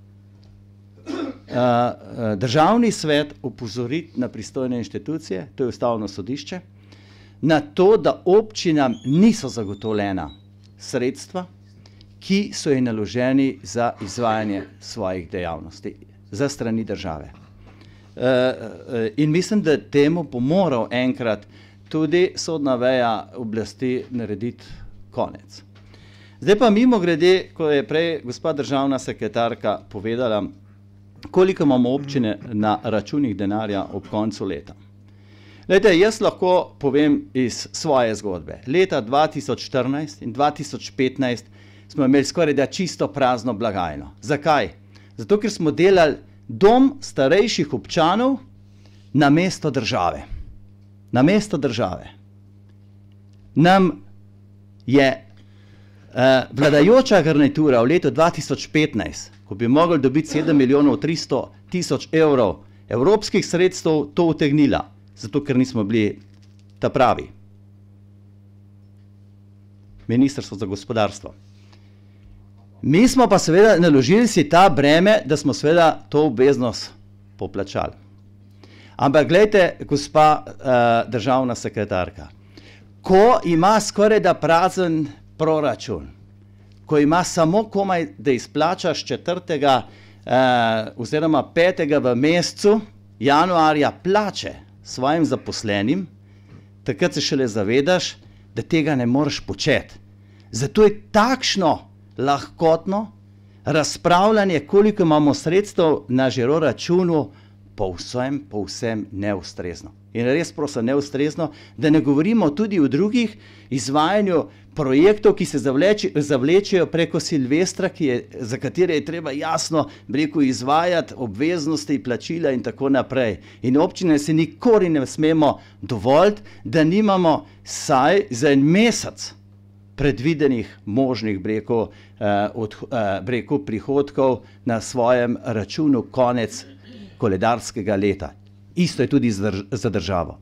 državni svet opozoriti na pristojne inštitucije, to je Ustavno sodišče, na to, da občinam niso zagotovljena sredstva, ki so jim naloženi za izvajanje svojih dejavnosti za strani države. In mislim, da temu bo moral enkrat tudi sodna veja oblasti narediti konec. Zdaj pa mimogrede, ko je prej gospa državna sekretarka povedala, koliko imamo občine na računih denarja ob koncu leta. Glejte, jaz lahko povem iz svoje zgodbe. Leta 2014 in 2015 smo imeli skoraj da čisto prazno blagajno. Zakaj? Zato, ker smo delali dom starejših občanov namesto države. Namesto države. Nam je vladajoča garnitura v letu 2015, ko bi mogli dobiti 7 milijonov 300 tisoč evrov evropskih sredstev, to utegnila, zato ker nismo bili ta pravi. Ministrstvo za gospodarstvo. Mi smo pa seveda naložili si ta breme, da smo seveda to obveznost poplačali. Ampak glejte, gospa državna sekretarka, ko ima skoraj da prazen proračun, ko ima samo komaj, da izplačaš 4. oziroma 5. v mesecu januarja plače svojim zaposlenim, takrat se šele zavedaš, da tega ne moreš početi. Zato je takšno lahkotno razpravljanje, koliko imamo sredstev na žiro računu, povsem neustrezno. In res prosim, neustrezno, da ne govorimo tudi o drugih izvajanju projektov, ki se zavlečejo preko Silvestra, za katere je treba jasno izvajati obveznosti, plačila in tako naprej. In občine se nikoli ne smemo dovoliti, da nimamo saj za en mesec predvidenih možnih prihodkov na svojem računu konec koledarskega leta. Isto je tudi za državo.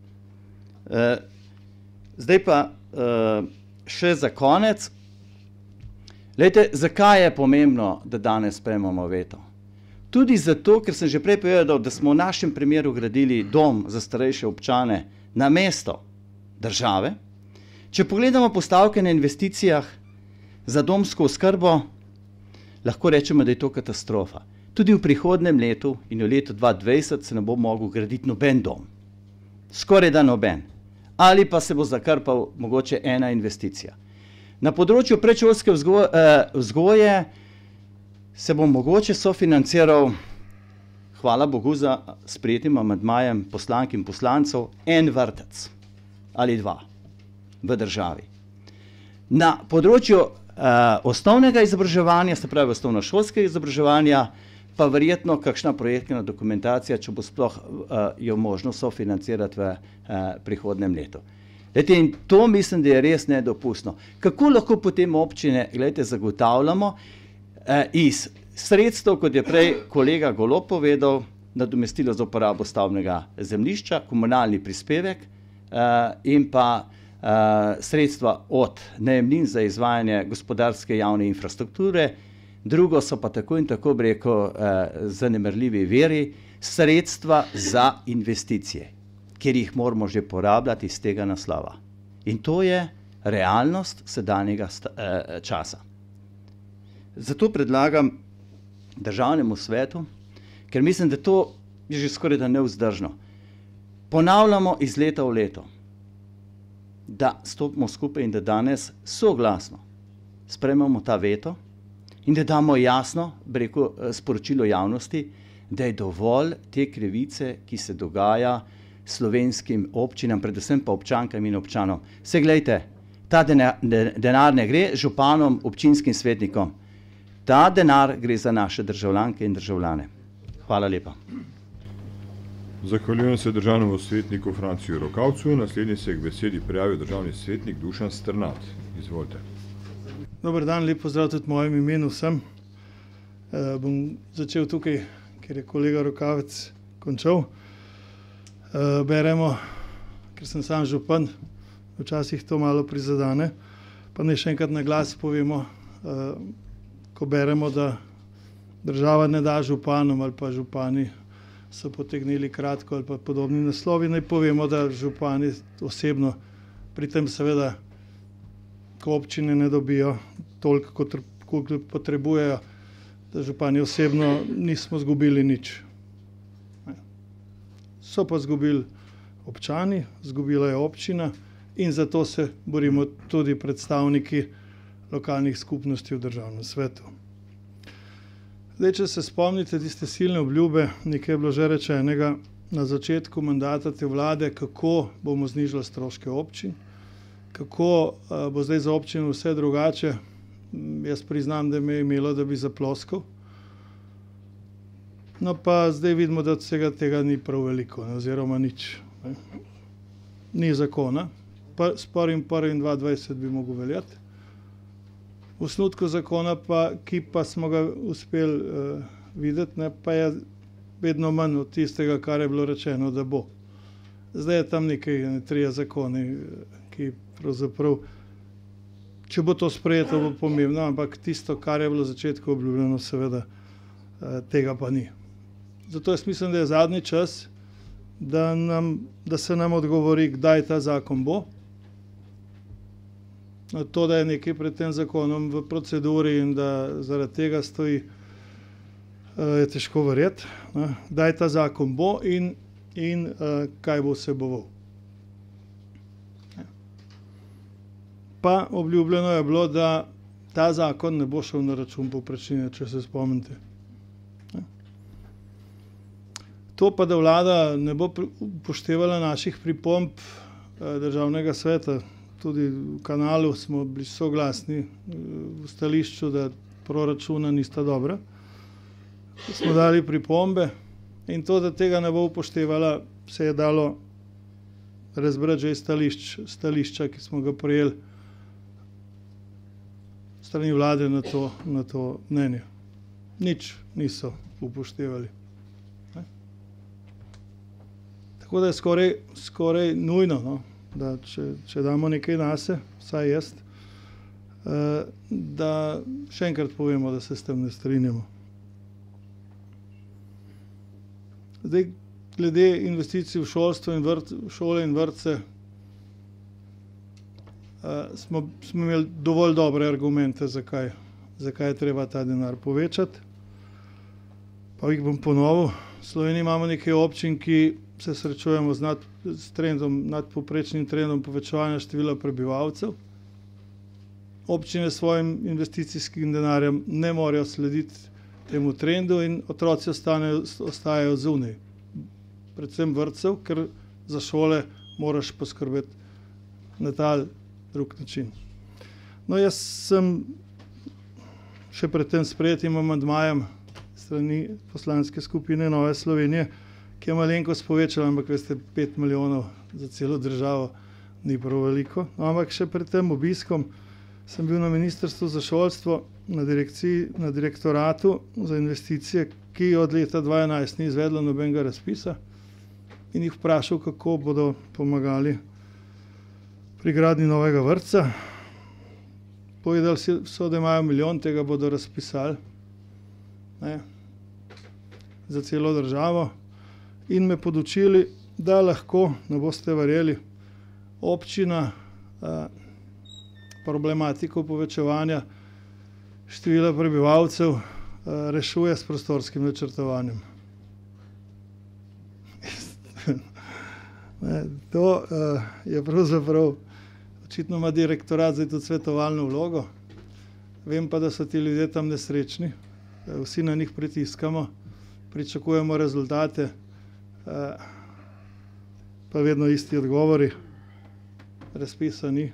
Zdaj pa še za konec. Glejte, zakaj je pomembno, da danes sprejmemo veto? Tudi zato, ker sem že prej povedal, da smo v našem primeru gradili dom za starejše občane namesto države. Če pogledamo postavke na investicijah za domsko oskrbo, lahko rečemo, da je to katastrofa. Tudi v prihodnem letu in v letu 2020 se ne bo mogel graditi noben dom. Skoraj da noben. Ali pa se bo zakrpal mogoče ena investicija. Na področju predšolske vzgoje se bo mogoče sofinanciral, hvala Bogu za sprejetim amandmajem poslank in poslancev, en vrtec ali dva v državi. Na področju osnovnega izobraževanja, se pravi osnovnošolskega izobraževanja, pa verjetno kakšna projektna dokumentacija, če bo sploh jo možno sofinancirati v prihodnem letu. Glejte, in to mislim, da je res nedopustno. Kako lahko potem občine, glejte, zagotavljamo iz sredstev, kot je prej kolega Golob povedal, nadomestilo za uporabo stavbnega zemljišča, komunalni prispevek in pa sredstva od najemnin za izvajanje gospodarske javne infrastrukture, drugo so pa tako in tako, bi rekel, zanemarljivi viri, sredstva za investicije, ker jih moramo že porabljati iz tega naslova. In to je realnost sedanjega časa. Zato predlagam Državnemu svetu, ker mislim, da to je že skoraj da nevzdržno. Ponavljamo iz leta v leto, da stopimo skupaj in da danes soglasno sprejmemo ta veto in da damo jasno, bi rekel, sporočilo javnosti, da je dovolj te krivice, ki se dogaja slovenskim občinam, predvsem pa občankam in občanom. Se glejte, ta denar ne gre županom, občinskim svetnikom. Ta denar gre za naše državljanke in državljane. Hvala lepa. Zahvaljujem se državnemu svetniku Franciju Rokavcu. Naslednji se je k besedi prijavil državni svetnik Dušan Strnad. Izvolite. Dober dan, lep pozdrav tudi mojem imenu vsem. Bom začel tukaj, ker je kolega Rokavec končal. Beremo, ker sem sam župan, včasih to malo prizadane, pa ne še enkrat na glas povemo, ko beremo, da država ne da županom ali pa župani so potegnili kratko ali pa podobni naslovi, naj povemo, da župani osebno pri tem seveda, ko občine ne dobijo toliko, koliko potrebujejo, da župani osebno nismo zgubili nič. So pa zgubili občani, zgubila je občina in zato se borimo tudi predstavniki lokalnih skupnosti v državnem svetu. Zdaj, če se spomnite tiste silne obljube, nekaj je bilo že rečenega na začetku mandata te vlade, kako bomo znižali stroške občin, kako bo zdaj za občino vse drugače. Jaz priznam, da me je imelo, da bi zaploskal. No pa zdaj vidimo, da od vsega tega ni prav veliko, oziroma nič. Ni zakona. S 1.1.2022 bi mogel veljati. V osnutku zakona, ki pa smo ga uspeli videti, pa je vedno manj od tistega, kar je bilo rečeno, da bo. Zdaj je tam nekaj, 3 zakoni, ki pravzaprav, če bo to sprejeto, bo pomembno, ampak tisto, kar je bilo v začetku obljubljeno, seveda tega pa ni. Zato jaz mislim, da je zadnji čas, da se nam odgovori, kdaj ta zakon bo. To, da je nekaj pred tem zakonom v proceduri in da zaradi tega stoji, je težko verjeti. Kdaj ta zakon bo in kaj bo vseboval. Pa obljubljeno je bilo, da ta zakon ne bo šel na račun povprečnine, če se spomnite. To pa, da vlada ne bo upoštevala naših pripomb državnega sveta, tudi v kanalu smo bili soglasni v stališču, da proračuna nista dobra. Smo dali pripombe in to, da tega ne bo upoštevala, se je dalo razbrati že iz stališča, ki smo ga prejeli strani vlade na to mnenje. Nič niso upoštevali. Tako da je skoraj nujno, da če damo nekaj nase, vsaj jaz, da še enkrat povemo, da se s tem ne strinjamo. Zdaj, glede investicij v šolstvo in šole in vrtce, smo imeli dovolj dobre argumente, zakaj je treba ta denar povečati. Pa jih bom ponovil. V Sloveniji imamo nekaj občin, ki se srečujemo s nadpovprečnim trendom povečevanja števila prebivalcev. Občine s svojim investicijskim denarjem ne morejo slediti temu trendu in otroci ostajajo zunaj. Predvsem vrtcev, ker za šole moraš poskrbeti na ta drug način. No, jaz sem še pred tem sprejetim amandmajem strani poslanske skupine Nove Slovenije, ki je malenkost povečala, ampak veste, 5 milijonov za celo državo ni prav veliko. No, ampak še pred tem obiskom sem bil na Ministrstvu za šolstvo na direktoratu za investicije, ki od leta 2011 ni izvedlo nobenega razpisa, in jih vprašal, kako bodo pomagali pri gradnji novega vrtca. Povedali so, da imajo 1 milijon, tega bodo razpisali, ne, za celo državo, in me podučili, da lahko, ne boste verjeli, občina problematiko povečevanja števila prebivalcev rešuje s prostorskim načrtovanjem. To je pravzaprav, očitno ima direktorat zdaj tudi svetovalno vlogo, vem pa, da so ti ljudje tam nesrečni, vsi na njih pritiskamo, pričakujemo rezultate, pa vedno isti odgovori, razpisa ni.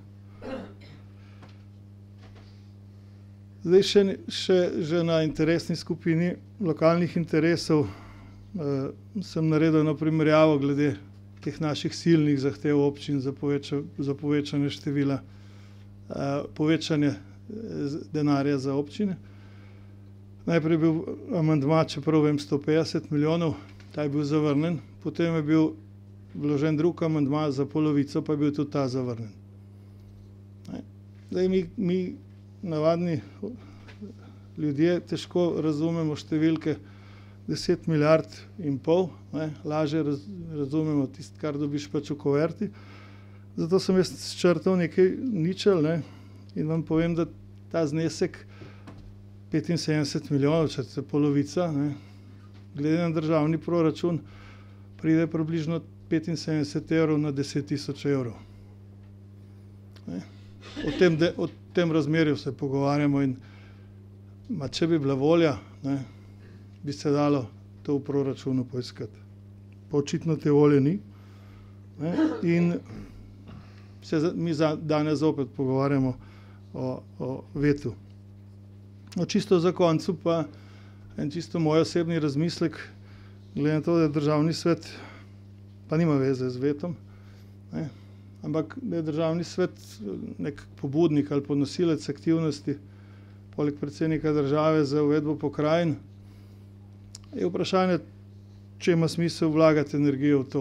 Zdaj že na interesni skupini lokalnih interesov sem naredil eno primerjavo glede teh naših silnih zahtev občin za povečanje števila, povečanje denarja za občine. Najprej je bil amandma, čeprav vem, 150 milijonov, ta je bil zavrnjen, potem je bil vložen drug amandma za polovico, pa je bil tudi ta zavrnjen. Zdaj mi navadni ljudje težko razumemo številke 10 milijard in pol, lažje razumemo tisto, kar dobiš pač v kuverti. Zato sem jaz črtal nekaj ničel, in vam povem, da ta znesek 75 milijonov, če se polovica, glede na državni proračun, pride približno 75 evrov na 10 tisoč evrov. O tem razmerju se pogovarjamo in če bi bila volja, bi se dalo to v proračunu poiskati. Pa očitno te volje ni. In se mi danes zopet pogovarjamo o vetu. Čisto za koncu pa en čisto moj osebni razmislek, glede na to, da je državni svet, pa nima veze z vetom, ampak da je državni svet nek pobudnik ali ponosilec aktivnosti, poleg predsednika države za uvedbo pokrajin, je vprašanje, če ima smisel vlagati energijo v to.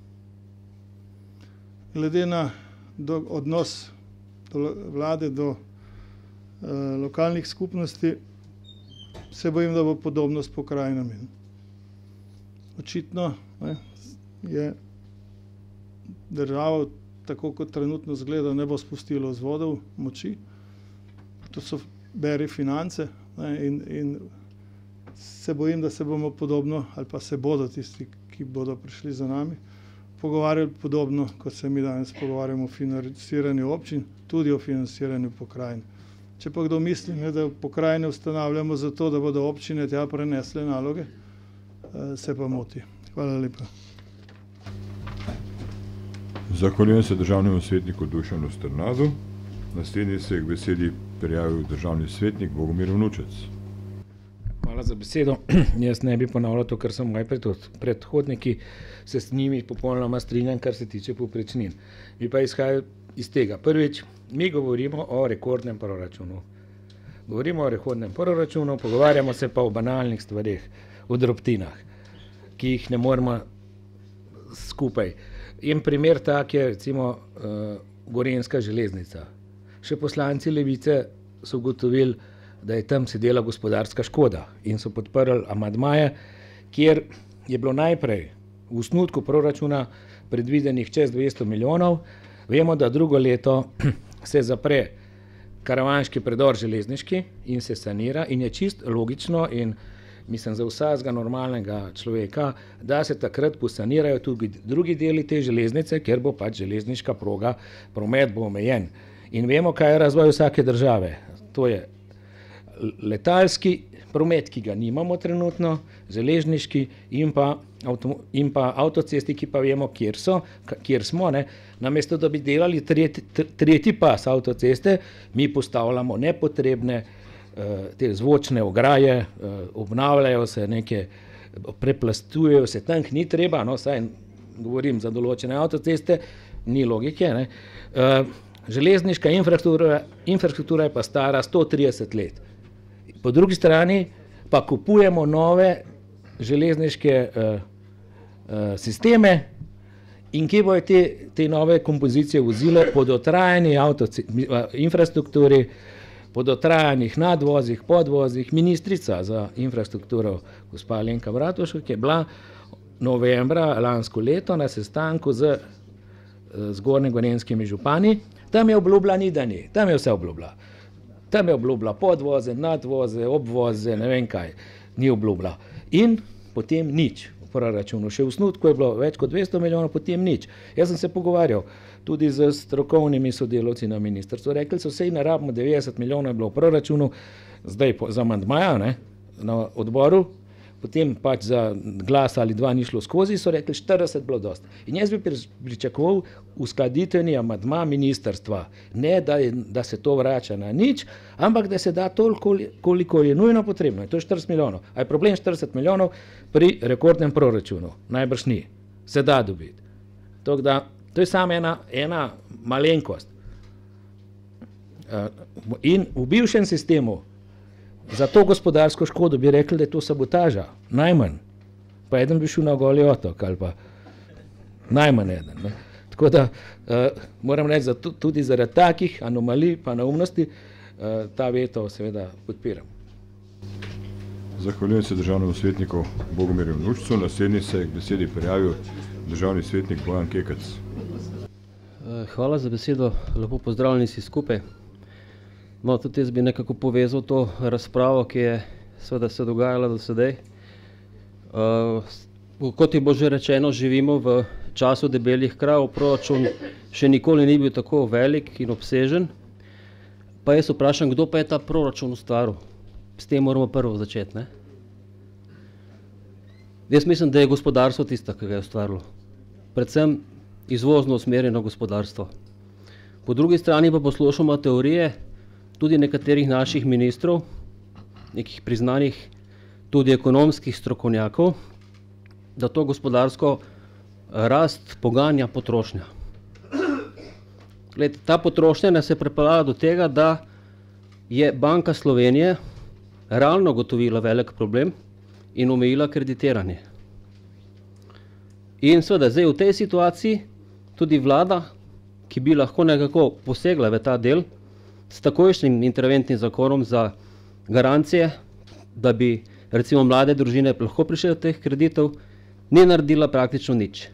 Glede na odnos vlade do lokalnih skupnosti, se bojim, da bo podobno s pokrajinami. Očitno je država, tako kot trenutno zgleda, ne bo spustilo vzvodov moči. To so beri finance, in se bojim, da se bomo podobno, ali pa se bodo tisti, ki bodo prišli za nami, pogovarjali podobno, kot se mi danes pogovarjamo o financiranju občin, tudi o financiranju pokrajin. Če pa kdo misli, da pokrajine ustanavljamo zato, da bodo občine tja prenesle naloge, se pa moti. Hvala lepa. Zahvaljujem se državnemu svetniku Dušanu Strnadu. Naslednji se je k besedi prijavil državni svetnik Bogomir Vnučec. Hvala za besedo. Jaz ne bi ponavljal to, kar so moji predhodniki, se s njimi popolnoma strinjam, kar se tiče povprečnin. Mi pa izhajajo iz tega. Prvič, mi govorimo o rekordnem proračunu. Pogovarjamo se pa o banalnih stvareh, o drobtinah, ki jih ne moremo skupaj. En primer tak je recimo Gorenjska železnica. Še poslanci Levice so ugotovili, da je tam sedela gospodarska škoda in so podprli amandmaje, kjer je bilo najprej v osnutku proračuna predvidenih čez 200 milijonov. Vemo, da drugo leto se zapre karavanški predor železniški in se sanira in je čist logično in mislim za vsakega normalnega človeka, da se takrat posanirajo tudi drugi deli te železnice, ker bo pač železniška proga, promet bo omejen. In vemo, kaj je razvoj vsake države. To je letalski promet, ki ga nimamo trenutno, železniški in pa avtocesti, ki pa vemo, kjer smo. Namesto, da bi delali tretji pas avtoceste, mi postavljamo nepotrebne te zvočne ograje, obnavljajo se neke, preplastujejo se, tank ni treba, saj govorim za določene avtoceste, ni logike. Železniška infrastruktura je pa stara 130 let. Po drugi strani pa kupujemo nove železniške sisteme in kje bojo te nove kompozicije vozile po dotrajani infrastrukturi, po dotrajanih nadvozih, podvozih. Ministrica za infrastrukturo, gospa Alenka Bratušek, je bila novembra lansko leto na sestanku z zgornjegorenjskimi župani. Tam je obljubila ni da ni, tam je vse obljubila. Tam je obljubila podvoze, nadvoze, obvoze, ne vem kaj, ni obljubila. In potem nič v proračunu. Še v snutku je bilo več kot 200 milijonov, potem nič. Jaz sem se pogovarjal tudi z strokovnimi sodelavci na ministrstvu. Rekli so, sej ne rabimo 90 milijonov je bilo v proračunu, zdaj za amandmaja na odboru, potem pač za glas ali dva ni šlo skozi, so rekli 40 bilo dosti. In jaz bi pričakoval uskladitveni amandma ministrstva. Ne, da se to vrača na nič, ampak da se da toliko, koliko je nujno potrebno. In to je 40 milijonov. A je problem 40 milijonov pri rekordnem proračunu? Najbrž ni. Se da dobiti. To je samo ena malenkost. In v bivšem sistemu za to gospodarsko škodo bi rekli, da je to sabotaža, najmanj. Pa eden bi šel na Goli otok, ali pa najmanj eden. Ne. Tako da moram reči, da tudi zaradi takih anomalij pa neumnosti ta veto seveda podpiram. Zahvaljujem se državnemu svetniku Bogomirju Vnučcu. Naslednji se je k besedi prijavil državni svetnik Bojan Kekec. Hvala za besedo, lepo pozdravljeni vsi skupaj. No, tudi jaz bi nekako povezal to razpravo, ki je seveda se dogajala do sedaj. Kot je bilo že rečeno, živimo v času debelih krav, proračun še nikoli ni bil tako velik in obsežen. Pa jaz vprašam, kdo pa je ta proračun ustvaril? S tem moramo prvo začeti, ne? Jaz mislim, da je gospodarstvo tisto, ki ga je ustvarilo. Predvsem izvozno usmerjeno gospodarstvo. Po drugi strani pa poslušamo teorije tudi nekaterih naših ministrov, nekih priznanih tudi ekonomskih strokovnjakov, da to gospodarsko rast poganja potrošnja. Glede, ta potrošnja nas je pripeljala do tega, da je Banka Slovenije realno ugotovila velik problem in omejila kreditiranje. In seveda zdaj v tej situaciji tudi vlada, ki bi lahko nekako posegla v ta del, s takojšnjim interventnim zakonom za garancije, da bi recimo mlade družine lahko prišle do teh kreditov, ni naredila praktično nič.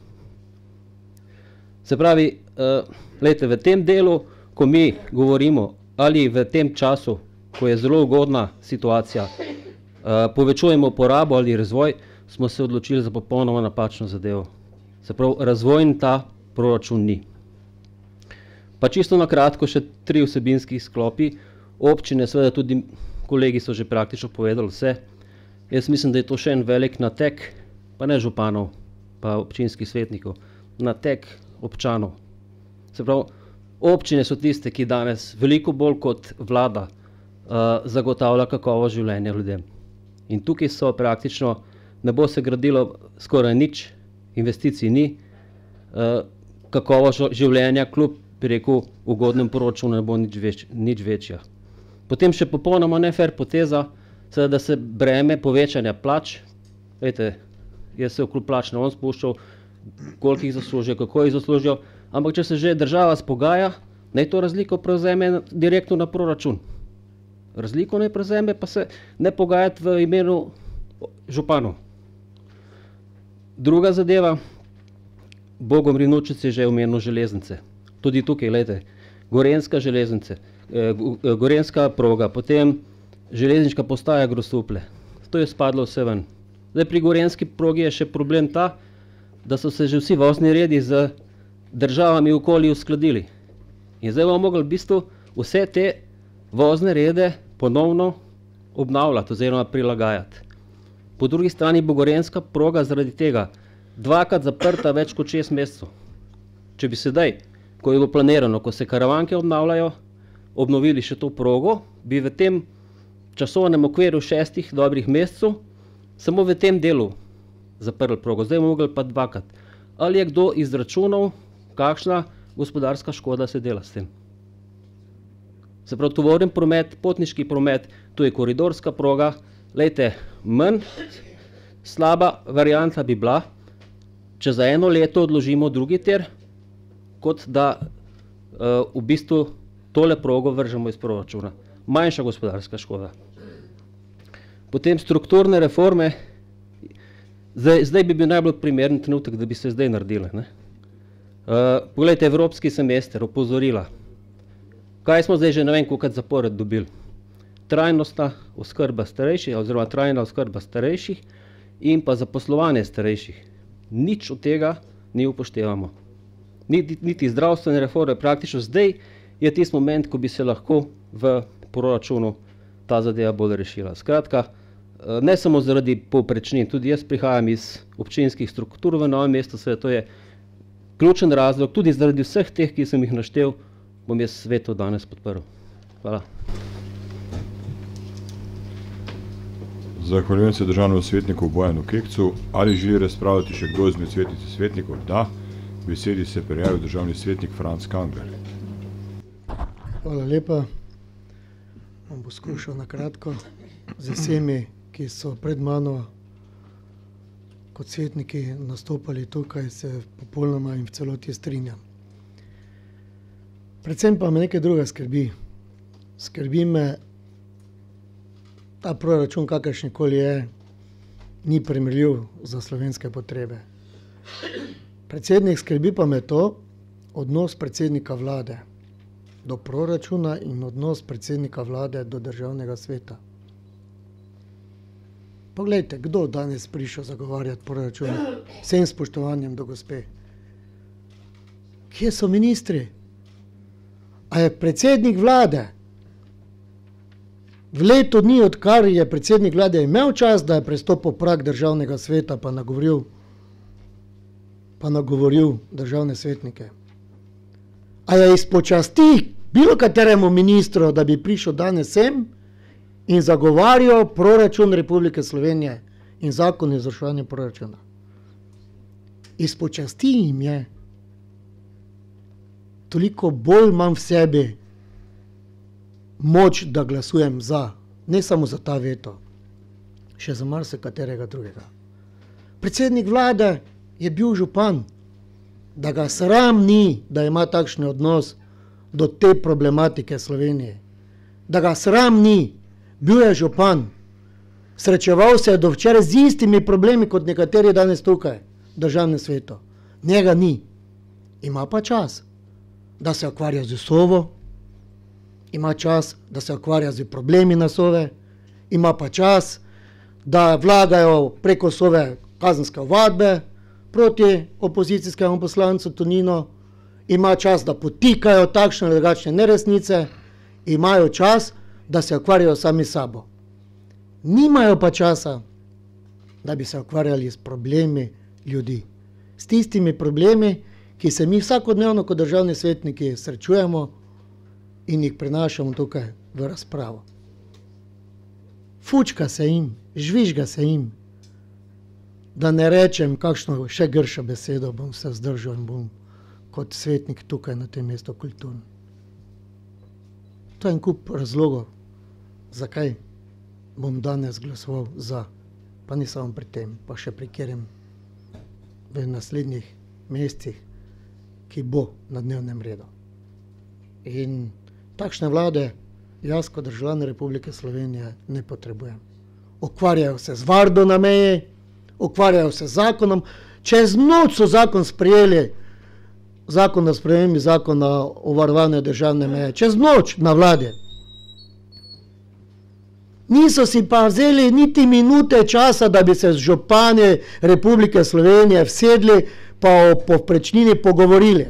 Se pravi, glejte, v tem delu, ko mi govorimo, ali v tem času, ko je zelo ugodna situacija, povečujemo porabo ali razvoj, smo se odločili za popolnoma napačno zadevo. Se pravi, razvojni ta proračun ni. Pa čisto na kratko še 3 vsebinski sklopi. Občine, seveda tudi kolegi so že praktično povedali vse. Jaz mislim, da je to še en velik nateg, pa ne županov, pa občinskih svetnikov, nateg občanov. Se pravi, občine so tiste, ki danes veliko bolj kot vlada zagotavlja kakovost življenja ljudem. In tukaj so praktično, ne bo se gradilo skoraj nič, investicij ni, kakovost življenja kljub bi rekel, ugodnem proračunu ne bo nič večja. Potem še popolnoma nefer poteza, da se breme povečanja plač, vejte, jaz se okrog plač ne bom spuščal, koliko jih zaslužijo, kako jih zaslužijo, ampak če se že država spogaja, naj to razliko prevzeme direktno na proračun. Razliko naj prevzeme, pa se ne pogajati v imenu županov. Druga zadeva, Bogomir Vnučec je že omenil železnice. Tudi tukaj, gledajte, gorenjska železnice, gorenjska proga, potem železniška postaja Grosuplje. To je spadlo vse ven. Zdaj pri gorenjski progi je še problem ta, da so se že vsi vozni redi z državami okoli uskladili. In zdaj bomo mogli v bistvu vse te vozne rede ponovno obnavljati oziroma prilagajati. Po drugi strani bo gorenjska proga zaradi tega dvakrat zaprta več kot 6 mesecev. Če bi sedaj, ko je bilo planirano, ko se karavanke obnavljajo, obnovili še to progo, bi v tem časovnem okviru 6 dobrih mesecev samo v tem delu zaprli progo. Zdaj bomo mogli pa dvakrat. Ali je kdo izračunal, kakšna gospodarska škoda se dela s tem? Se pravi, tovoren promet, potniški promet, to je koridorska proga. Lejte, manj slaba varianta bi bila, če za eno leto odložimo drugi tir, kot da v bistvu tole progo vržemo iz proračuna. Manjša gospodarska škoda. Potem strukturne reforme. Zdaj bi bil najbolj primeren trenutek, da bi se zdaj naredile. Poglejte, evropski semester, opozorila. Kaj smo zdaj že ne vem kolikrat zapored dobili? Trajnostna oskrba starejših, oziroma trajna oskrba starejših in pa zaposlovanje starejših. Nič od tega ni upoštevamo. Niti zdravstvene reforme, praktično zdaj je tisti moment, ko bi se lahko v proračunu ta zadeva bolj rešila. Skratka, ne samo zaradi povprečnin, tudi jaz prihajam iz občinskih struktur v Novem mestu, to je ključen razlog, tudi zaradi vseh teh, ki sem jih naštel, bom jaz sveto danes podprl. Hvala. Zahvaljujem se državnemu svetniku Bojanu Kekcu. Ali želi razpravljati še kdo izmed svetnic in svetnikov? Da. Besedi se prijavil državni svetnik Franc Kangler. Hvala lepa. Bom poskušal na kratko z vsemi, ki so pred mano kot svetniki nastopali tukaj, se popolnoma in v celoti strinjam. Predvsem pa me nekaj druga skrbi. Skrbi me ta proračun, kakršnikoli je, ni primerljiv za slovenske potrebe. Predsednik, skrbi pa me to, odnos predsednika vlade do proračuna in odnos predsednika vlade do državnega sveta. Poglejte, kdo danes prišel zagovarjati proračun, vsem spoštovanjem do gospe. Kje so ministri? A je predsednik vlade v letu dni, odkar je predsednik vlade imel čas, da je prestopil prag državnega sveta, pa nagovoril državne svetnike? A je izpočasti bilo kateremu ministru, da bi prišel danes sem in zagovarjal proračun Republike Slovenije in zakon o izvrševanju proračuna? Izpočasti jim je. Toliko bolj imam v sebi moč, da glasujem za, ne samo za ta veto, še za marsikaterega drugega. Predsednik vlade je bil župan, da ga sram ni, da ima takšen odnos do te problematike Slovenije. Da ga sram ni, bil je župan, srečeval se je do včeraj z istimi problemi kot nekateri danes tukaj, v državnem svetu. Njega ni. Ima pa čas, da se ukvarja z Sovo, ima čas, da se ukvarja z problemi na Sove, ima pa čas, da vlagajo preko Sove kazenske ovadbe proti opozicijskemu poslancu Toninu, ima čas, da potikajo takšne ali drugačne neresnice, imajo čas, da se ukvarjajo sami sabo. Nimajo pa časa, da bi se ukvarjali s problemi ljudi. S tistimi problemi, ki se mi vsakodnevno kot državni svetniki srečujemo in jih prinašamo tukaj v razpravo. Fučka se jim, žvižga se jim. Da ne rečem kakšno še gršo besedo, bom se vzdržal in bom kot svetnik tukaj na tem mestu kulturen. To je en kup razlogov, zakaj bom danes glasoval za, pa ni samo pri tem, pa še pri katerem v naslednjih mesecih, ki bo na dnevnem redu. In takšne vlade jaz kot državljan Republike Slovenije ne potrebujem. Ukvarjajo se z vardo na meji, ukvarjajo se z zakonom. Čez noč so zakon sprejeli, zakon o spremembi zakona o varovanju državne meje. Čez noč na vladi. Niso si pa vzeli niti minute časa, da bi se z župani Republike Slovenije vsedli pa o povprečnini pogovorili.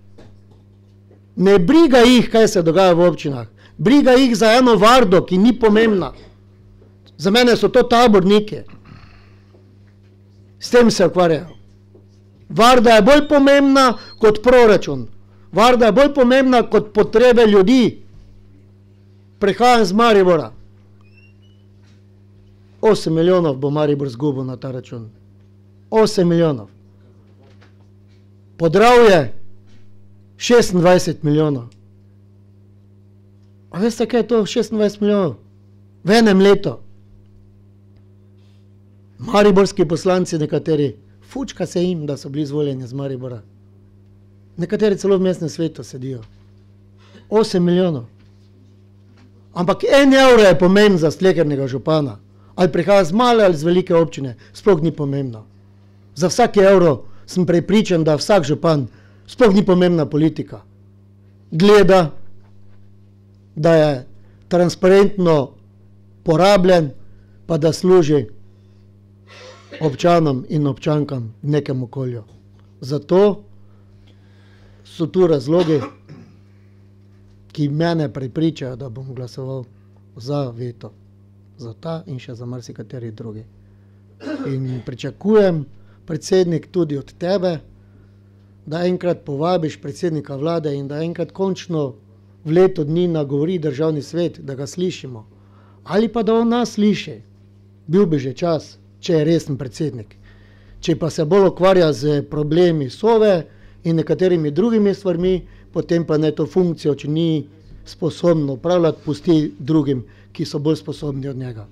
Ne briga jih, kaj se dogaja v občinah. Briga jih za eno vardo, ki ni pomembna. Za mene so to taborniki. S tem se ukvarjajo. Varda je bolj pomembna kot proračun. Varda je bolj pomembna kot potrebe ljudi. Prihajam z Maribora. 8 milijonov bo Maribor zgubil na ta račun. 8 milijonov. Podravje 26 milijonov. A veste, kaj je to 26 milijonov? V enem letu. Mariborski poslanci nekateri, fučka se jim, da so bili izvoljeni z Maribora. Nekateri celo v mestnem svetu sedijo. 8 milijonov. Ampak 1 evro je pomemben za slehernega župana. Ali prihaja z male ali z velike občine, sploh ni pomembno. Za vsak evro sem prepričan, da vsak župan, sploh ni pomembna politika, gleda, da je transparentno porabljen, pa da služi občanom in občankam v nekem okolju. Zato so tu razlogi, ki mene prepričajo, da bom glasoval za veto. Za ta in še za marsikateri drugi. In pričakujem, predsednik, tudi od tebe, da enkrat povabiš predsednika vlade in da enkrat končno v letu dni nagovori državni svet, da ga slišimo. Ali pa da on nas sliši. Bil bi že čas, če je resen predsednik. Če pa se bolj ukvarja z problemi Sove in nekaterimi drugimi stvarmi, potem pa ne to funkcijo, če ni sposobno upravljati, pusti drugim, ki so bolj sposobni od njega.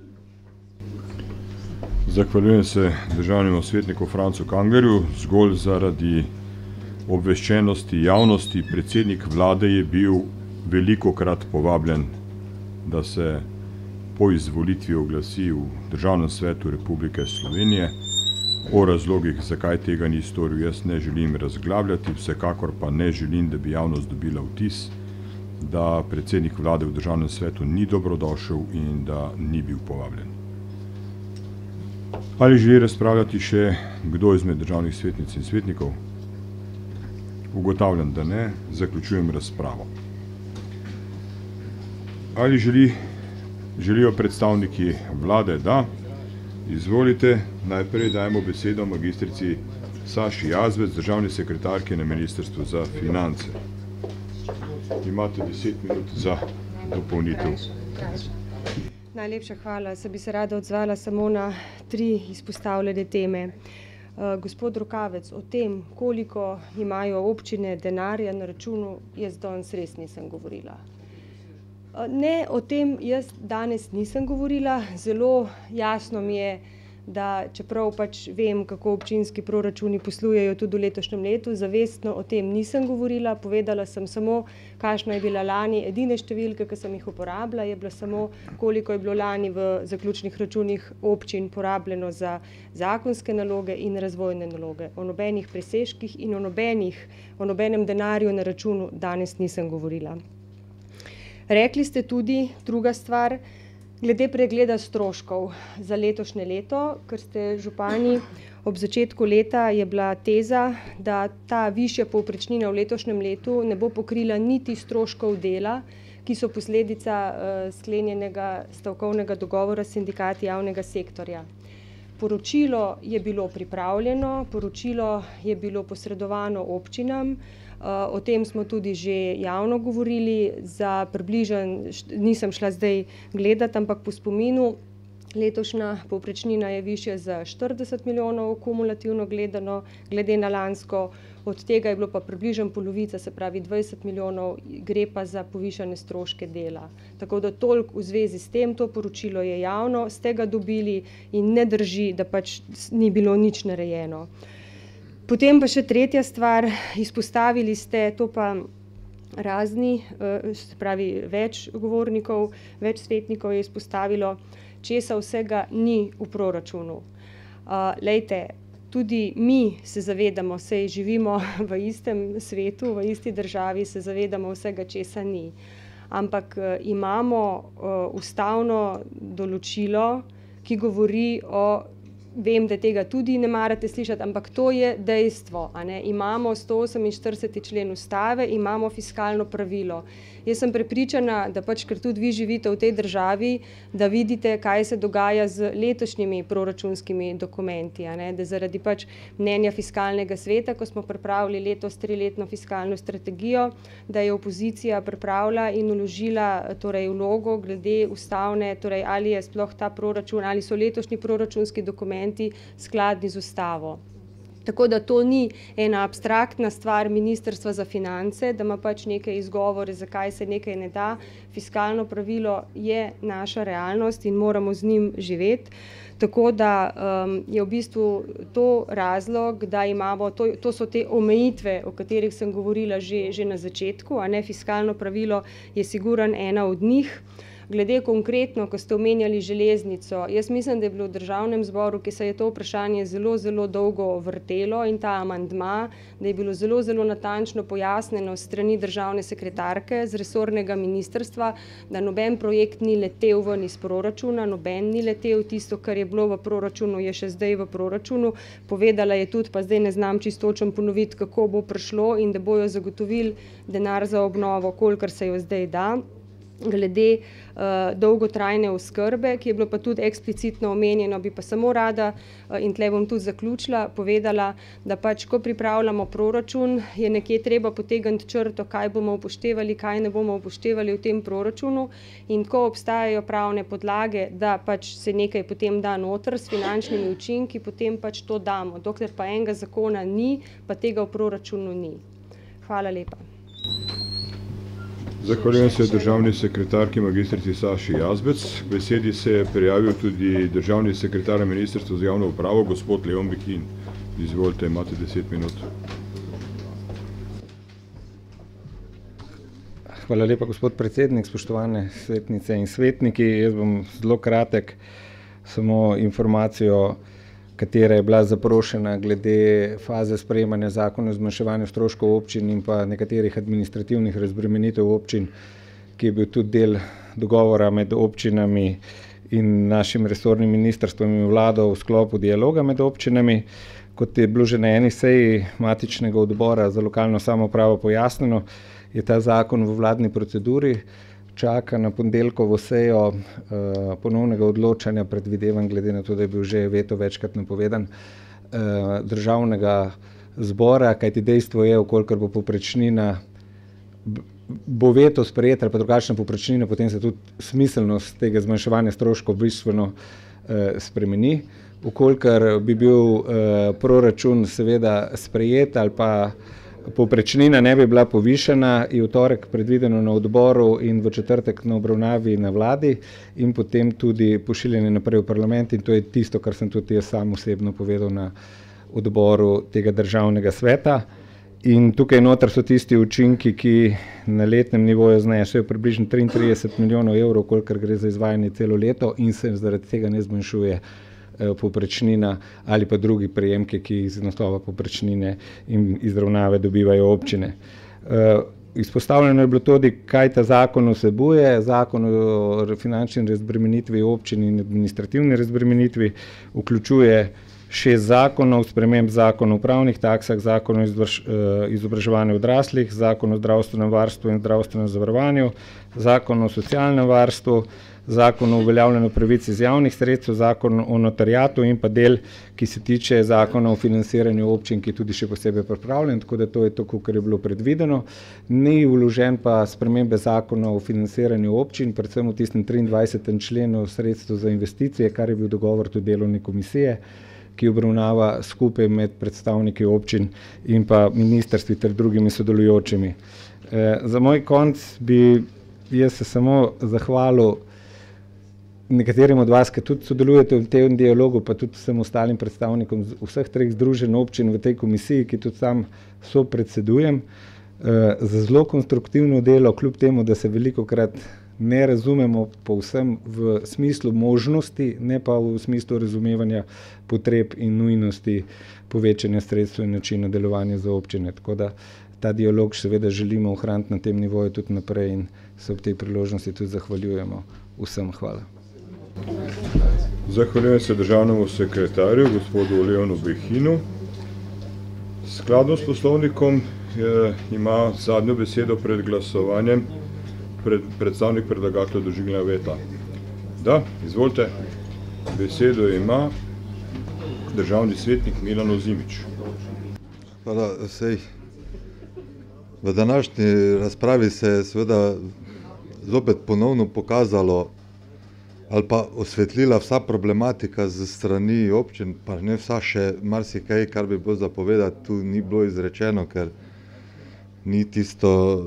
Zahvaljujem se državnemu svetniku Francu Kanglerju. Zgolj zaradi obveščenosti javnosti, predsednik vlade je bil velikokrat povabljen, da se po izvolitvi oglasi v Državnem svetu Republike Slovenije. O razlogih, zakaj tega ni storil, jaz ne želim razglabljati, vsekakor pa ne želim, da bi javnost dobila vtis, da predsednik vlade v Državnem svetu ni dobrodošel in da ni bil povabljen. Ali želi razpravljati še kdo izmed državnih svetnic in svetnikov? Ugotavljam, da ne. Zaključujem razpravo. Ali želijo predstavniki vlade? Da. Izvolite. Najprej dajemo besedo magistrici Saši Jazbec, državni sekretarki na Ministrstvu za finance. Imate 10 minut za dopolnitev. Najlepša hvala. Se bi se rada odzvala samo na 3 izpostavljene teme. Gospod Rokavec, o tem, koliko imajo občine denarja na računu, jaz danes res nisem govorila. Ne, o tem jaz danes nisem govorila. Zelo jasno mi je, da čeprav pač vem, kako občinski proračuni poslujejo tudi v letošnjem letu, zavestno o tem nisem govorila. Povedala sem samo, kakšna je bila lani. Edine številke, ki sem jih uporabila, je bilo samo, koliko je bilo lani v zaključnih računih občin porabljeno za zakonske naloge in razvojne naloge. O nobenih presežkih in o nobenem denarju na računu danes nisem govorila. Rekli ste tudi, druga stvar, glede pregleda stroškov za letošnje leto, ker ste župani ob začetku leta, je bila teza, da ta višja povprečnina v letošnjem letu ne bo pokrila niti stroškov dela, ki so posledica sklenjenega stavkovnega dogovora s sindikati javnega sektorja. Poročilo je bilo pripravljeno, poročilo je bilo posredovano občinam, o tem smo tudi že javno govorili, za približen, nisem šla zdaj gledati, ampak po spominu, letošnja povprečnina je višja za 40 milijonov kumulativno gledano, glede na lansko, od tega je bilo pa približno polovica, se pravi 20 milijonov, gre pa za povišane stroške dela. Tako da toliko v zvezi s tem, to poročilo je javno, ste ga dobili in ne drži, da pač ni bilo nič narejeno. Potem pa še tretja stvar, izpostavili ste, to pa razni, se pravi več govornikov, več svetnikov je izpostavilo, česa vsega ni v proračunu. Lejte, tudi mi se zavedamo, saj živimo v istem svetu, v isti državi, se zavedamo vsega, česa ni. Ampak imamo ustavno določilo, ki govori o, vem, da tega tudi ne marate slišati, ampak to je dejstvo, a ne? Imamo 148. člen ustave, imamo fiskalno pravilo. Jaz sem prepričana, da pač, ker tudi vi živite v tej državi, da vidite, kaj se dogaja z letošnjimi proračunskimi dokumenti, a ne? Da zaradi pač mnenja fiskalnega sveta, ko smo pripravili letos 3-letno fiskalno strategijo, da je opozicija pripravila in vložila torej vlogo glede ustavne, torej ali je sploh ta proračun, ali so letošnji proračunski dokumenti skladni z ustavo. Tako da to ni ena abstraktna stvar Ministrstva za finance, da ima pač neke izgovore, zakaj se nekaj ne da. Fiskalno pravilo je naša realnost in moramo z njim živeti. Tako da je v bistvu to razlog, da imamo, to so te omejitve, o katerih sem govorila že na začetku, a ne, fiskalno pravilo je sigurno ena od njih. Glede konkretno, ko ste omenjali železnico, jaz mislim, da je bilo v Državnem zboru, ki se je to vprašanje zelo dolgo vrtelo in ta amandma, da je bilo zelo natančno pojasnjeno s strani državne sekretarke z resornega ministrstva, da noben projekt ni letel ven iz proračuna, noben ni letel, tisto, kar je bilo v proračunu, je še zdaj v proračunu. Povedala je tudi, pa zdaj ne znam čistočen ponoviti, kako bo prišlo in da bojo zagotovili denar za obnovo, kolikor se jo zdaj da. Glede dolgotrajne oskrbe, ki je bilo pa tudi eksplicitno omenjeno, bi pa samo rada, in tle bom tudi zaključila, povedala, da pač, ko pripravljamo proračun, je nekje treba potegniti črto, kaj bomo upoštevali, kaj ne bomo upoštevali v tem proračunu, in ko obstajajo pravne podlage, da pač se nekaj potem da noter s finančnimi učinki, potem pač to damo. Dokler pa enega zakona ni, pa tega v proračunu ni. Hvala lepa. Zahvaljujem se državni sekretarki magistrici Saši Jazbec. K besedi se je prijavil tudi državni sekretar Ministrstva za javno upravo, gospod Leon Bekin. Izvolite, imate 10 minut. Hvala lepa, gospod predsednik, spoštovane svetnice in svetniki. Jaz bom zelo kratek, samo informacijo, katera je bila zaprošena glede faze sprejemanja zakona o zmanjševanju stroškov občin in pa nekaterih administrativnih razbremenitev občin, ki je bil tudi del dogovora med občinami in našim resornim ministrstvom in vlado v sklopu dialoga med občinami. Kot je bilo že na eni seji matičnega odbora za lokalno samoupravo pojasnjeno, je ta zakon v vladni proceduri, čaka na ponedeljkovo sejo ponovnega odločanja, predvidevam, glede na to, da je bil že veto večkrat napovedan, državnega zbora, kajti dejstvo je, kolikor bo povprečnina, bo veto sprejet ali pa drugačna povprečnina, potem se tudi smiselnost tega zmanjševanja stroškov bistveno spremeni. Kolikor bi bil proračun seveda sprejet ali pa povprečnina ne bi bila povišana, je v torek predvideno na odboru in v četrtek na obravnavi na vladi in potem tudi pošiljanje naprej v parlament, in to je tisto, kar sem tudi jaz sam osebno povedal na odboru tega državnega sveta. In tukaj noter so tisti učinki, ki na letnem nivoju znašajo približno 33 milijonov evrov, kolikor gre za izvajanje celo leto in se zaradi tega ne zmanjšuje povprečnina ali pa drugi prejemki, ki iz naslova povprečnine in izravnave dobivajo občine. Izpostavljeno je bilo tudi, kaj ta zakon vsebuje. Zakon o finančni razbremenitvi občin in administrativni razbremenitvi vključuje 6 zakonov, sprememb zakona o upravnih taksah, zakon o izobraževanju odraslih, zakon o zdravstvenem varstvu in zdravstvenem zavarovanju, zakon o socialnem varstvu, zakon o uveljavljanju pravic iz javnih sredstev, zakon o notariatu in pa del, ki se tiče zakona o financiranju občin, ki je tudi še posebej pripravljen, tako da to je to, kar je bilo predvideno. Ni vložen pa spremembe zakona o financiranju občin, predvsem v tistem 23. členu sredstev za investicije, kar je bil dogovor tudi delovne komisije, ki obravnava skupaj med predstavniki občin in pa ministrstvi ter drugimi sodelujočimi. Za moj konc bi jaz se samo zahvalil nekaterim od vas, ki tudi sodelujete v tem dialogu, pa tudi vsem ostalim predstavnikom vseh 3 združenj občin v tej komisiji, ki tudi sam sopredsedujem, za zelo konstruktivno delo, kljub temu, da se velikokrat ne razumemo povsem v smislu možnosti, ne pa v smislu razumevanja potreb in nujnosti povečanja sredstev in načina delovanja za občine. Tako da ta dialog seveda želimo ohraniti na tem nivoju tudi naprej in se ob tej priložnosti tudi zahvaljujemo vsem. Hvala. Zahvaljujem se državnemu sekretarju, gospodu Leonu Behinu. Skladno s poslovnikom ima zadnjo besedo pred glasovanjem predstavnik predlagatelja dolžinskega veta. Da, izvolite, besedo ima državni svetnik Milan Ozimič. Hvala, sej. V današnji razpravi se je seveda zopet ponovno pokazalo ali pa osvetlila vsa problematika z strani občin, pa ne vsa, še marsikaj, kar bi bilo zapovedati, tu ni bilo izrečeno, ker ni tisto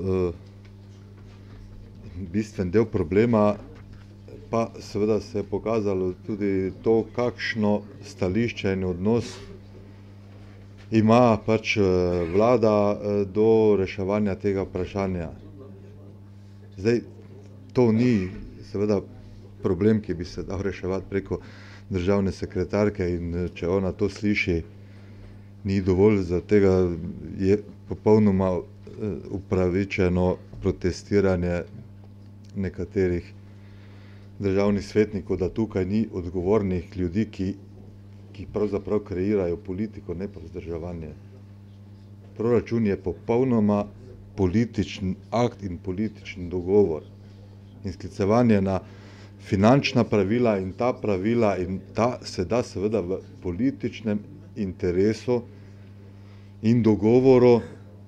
bistven del problema, pa seveda se je pokazalo tudi to, kakšno stališče in odnos ima pač vlada do reševanja tega vprašanja. Zdaj, to ni seveda problem, ki bi se dal reševati preko državne sekretarke in če ona to sliši, ni dovolj, za tega je popolnoma upravičeno protestiranje nekaterih državnih svetnikov, da tukaj ni odgovornih ljudi, ki pravzaprav kreirajo politiko, ne pa vzdrževanje. Proračun je popolnoma političen akt in političen dogovor. In sklicevanje na finančna pravila in ta pravila in ta se da seveda v političnem interesu in dogovoru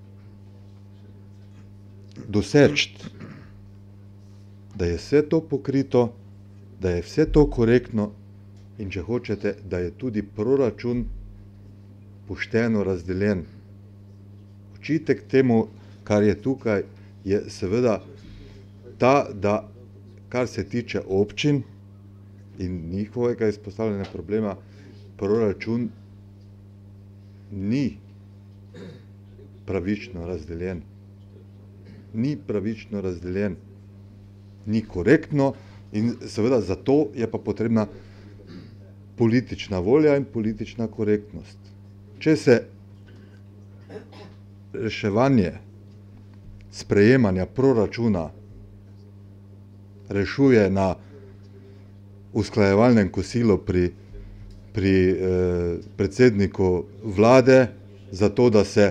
doseči, da je vse to pokrito, da je vse to korektno in če hočete, da je tudi proračun pošteno razdeljen. Očitek temu, kar je tukaj, je seveda ta, da kar se tiče občin in njihovega izpostavljanja problema, proračun ni pravično razdeljen. Ni pravično razdeljen. Ni korektno in seveda zato je pa potrebna politična volja in politična korektnost. Če se reševanje sprejemanja proračuna rešuje na usklajevalnem kosilu pri predsedniku vlade, zato da se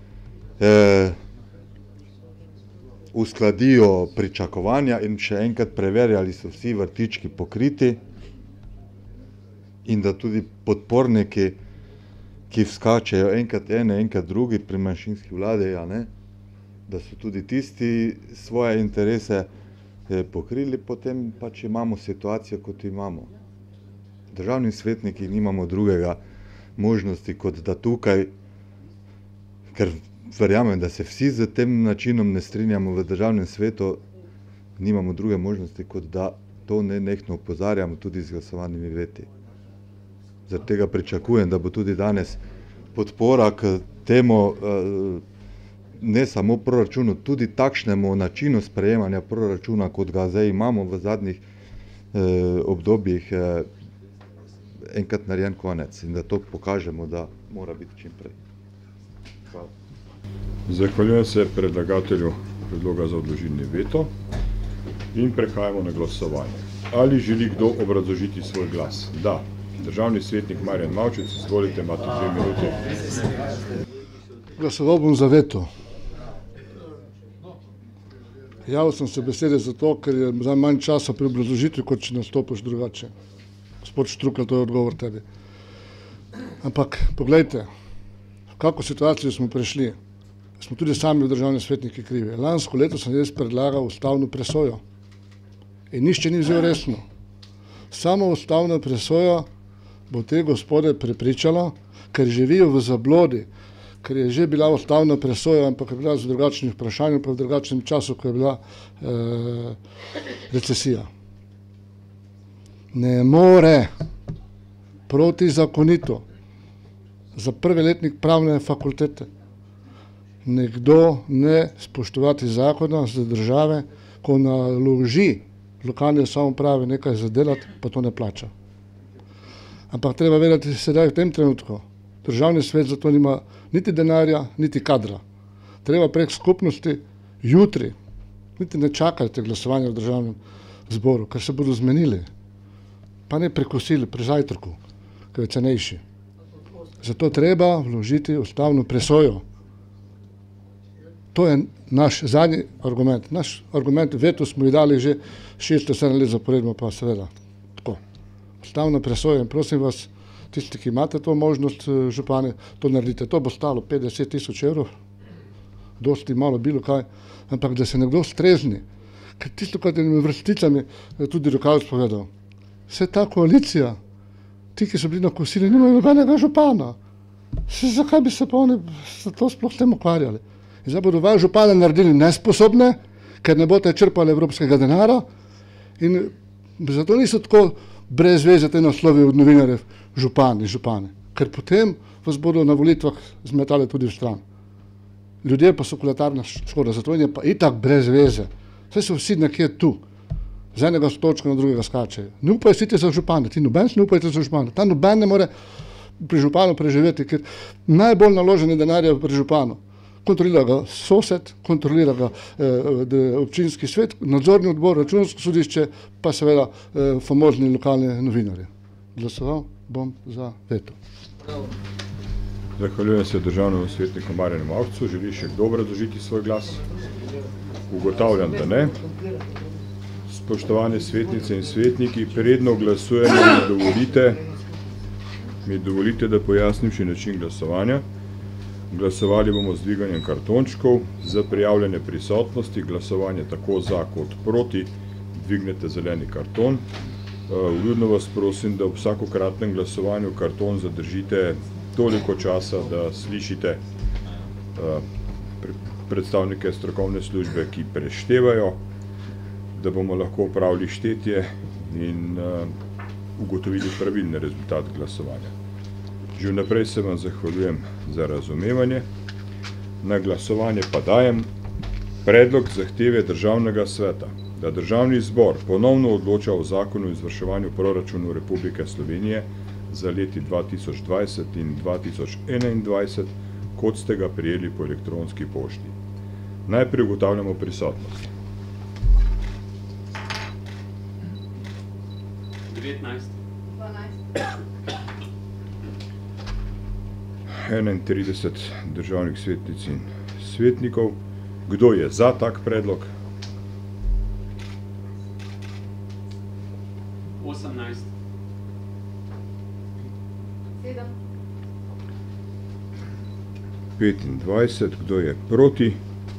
uskladijo pričakovanja in še enkrat preverijo, ali so vsi vrtički pokriti in da tudi podporniki, ki vskačejo enkrat ene, enkrat drugi pri manjšinski vladi, da so tudi tisti svoje interese pokrili, potem pač imamo situacijo, kot imamo. Državni svetniki nimamo drugega možnosti, kot da tukaj, ker verjamem, da se vsi z tem načinom ne strinjamo v državnem svetu, nimamo druge možnosti, kot da to nenehno opozarjamo tudi z glasovanimi veti. Zaradi tega pričakujem, da bo tudi danes podpora k temu, ne samo proračunu, tudi takšnemu načinu sprejemanja proračuna, kot ga zdaj imamo v zadnjih obdobjih, enkrat narejen konec in da to pokažemo, da mora biti čim prej. Hvala. Zahvaljujem se predlagatelju predloga za odložilni veto in prehajamo na glasovanje. Ali želi kdo obrazložiti svoj glas? Da. Državni svetnik Marjan Mavčec, izvolite, imate 2 minute. Glasoval bom za veto. Javil sem se besede zato, ker je za manj časa pri obrazložitvi, kot če nastopiš drugače. Gospod Štrukelj, to je odgovor tebi. Ampak, poglejte, v kako situacijo smo prišli. Smo tudi sami v državni svetniki krivi. Lansko leto sem jaz predlagal ustavno presojo in nišče ni vzel resno. Samo ustavno presojo bo te gospode prepričalo, ker živijo v zablodi, ker je že bila ustavna presoja, ampak je bila z drugačnim vprašanjem, pa v drugačnem času, ko je bila recesija. Ne more protizakonito za prvi letnik pravne fakultete nekdo ne spoštovati zakona za države, ko naloži lokalne samouprave nekaj zadelati, pa to ne plača. Ampak treba vedeti sedaj v tem trenutku, državni svet za to nima niti denarja, niti kadra. Treba prek skupnosti jutri, niti ne čakajte glasovanja v državnem zboru, ker se bodo zmenili, pa ne prekosili pri zajtrku, ker je cenejši. Zato treba vložiti ustavno presojo. To je naš zadnji argument. Naš argument veto smo ji dali že 6-7 let zaporedno, pa seveda tako. Ustavno presojo in prosim vas, tisti, ki imate to možnost, župane, to naredite. To bo stalo 50 000 evrov, dosti malo bilo kaj, ampak da se nekdo strezni. Ker tisto, kar je med vrsticami tudi Rokavec povedal, Vse ta koalicija, ti, ki so bili na kosili, nimajo nobenega župana. Zakaj bi se pa oni to sploh tem ukvarjali? In zdaj bodo vaš župane naredili nesposobne, ker ne boste črpali evropskega denara in zato niso tako brez veze te naslovi od novinarjev župani, ker potem vas bodo na volitvah zmetali tudi v stran. Ljudje pa so kolaterna škoda, zato je pa itak brez veze. Vse so vsi nekje tu, z enega točka na drugega skačejo. Ne upajte za župane, ti noben ne upajte za župane. Ta noben ne more pri županu preživeti, ker najbolj naloženi denar je pri županu. Kontrolira ga sosed, kontrolira ga občinski svet, nadzorni odbor, računsko sodišče, pa seveda famozni lokalni novinarji. Glasoval bom za veto. Zahvaljujem se državnemu svetniku Marjanu Mavcu. Želi še kdo obrazložiti svoj glas? Ugotavljam, da ne. Spoštovane svetnice in svetniki, predno glasujemo, mi dovolite, da pojasnim še način glasovanja. Glasovali bomo z dviganjem kartončkov za prijavljene prisotnosti, glasovanje tako za kot proti, dvignete zeleni karton. Vljudno vas prosim, da ob vsakokratnem glasovanju karton zadržite toliko časa, da slišite predstavnike strokovne službe, ki preštevajo, da bomo lahko opravili štetje in ugotovili pravilni rezultat glasovanja. Že vnaprej se vam zahvaljujem za razumevanje. Na glasovanje pa dajem predlog zahteve Državnega sveta, da Državni zbor ponovno odloča o zakonu o izvrševanju proračunov Republike Slovenije za leti 2020 in 2021, kot ste ga prijeli po elektronski pošti. Najprej ugotavljamo prisotnost. 19. 31 državnih svetnic in svetnikov. Kdo je za tak predlog? 18. 25. Kdo je proti?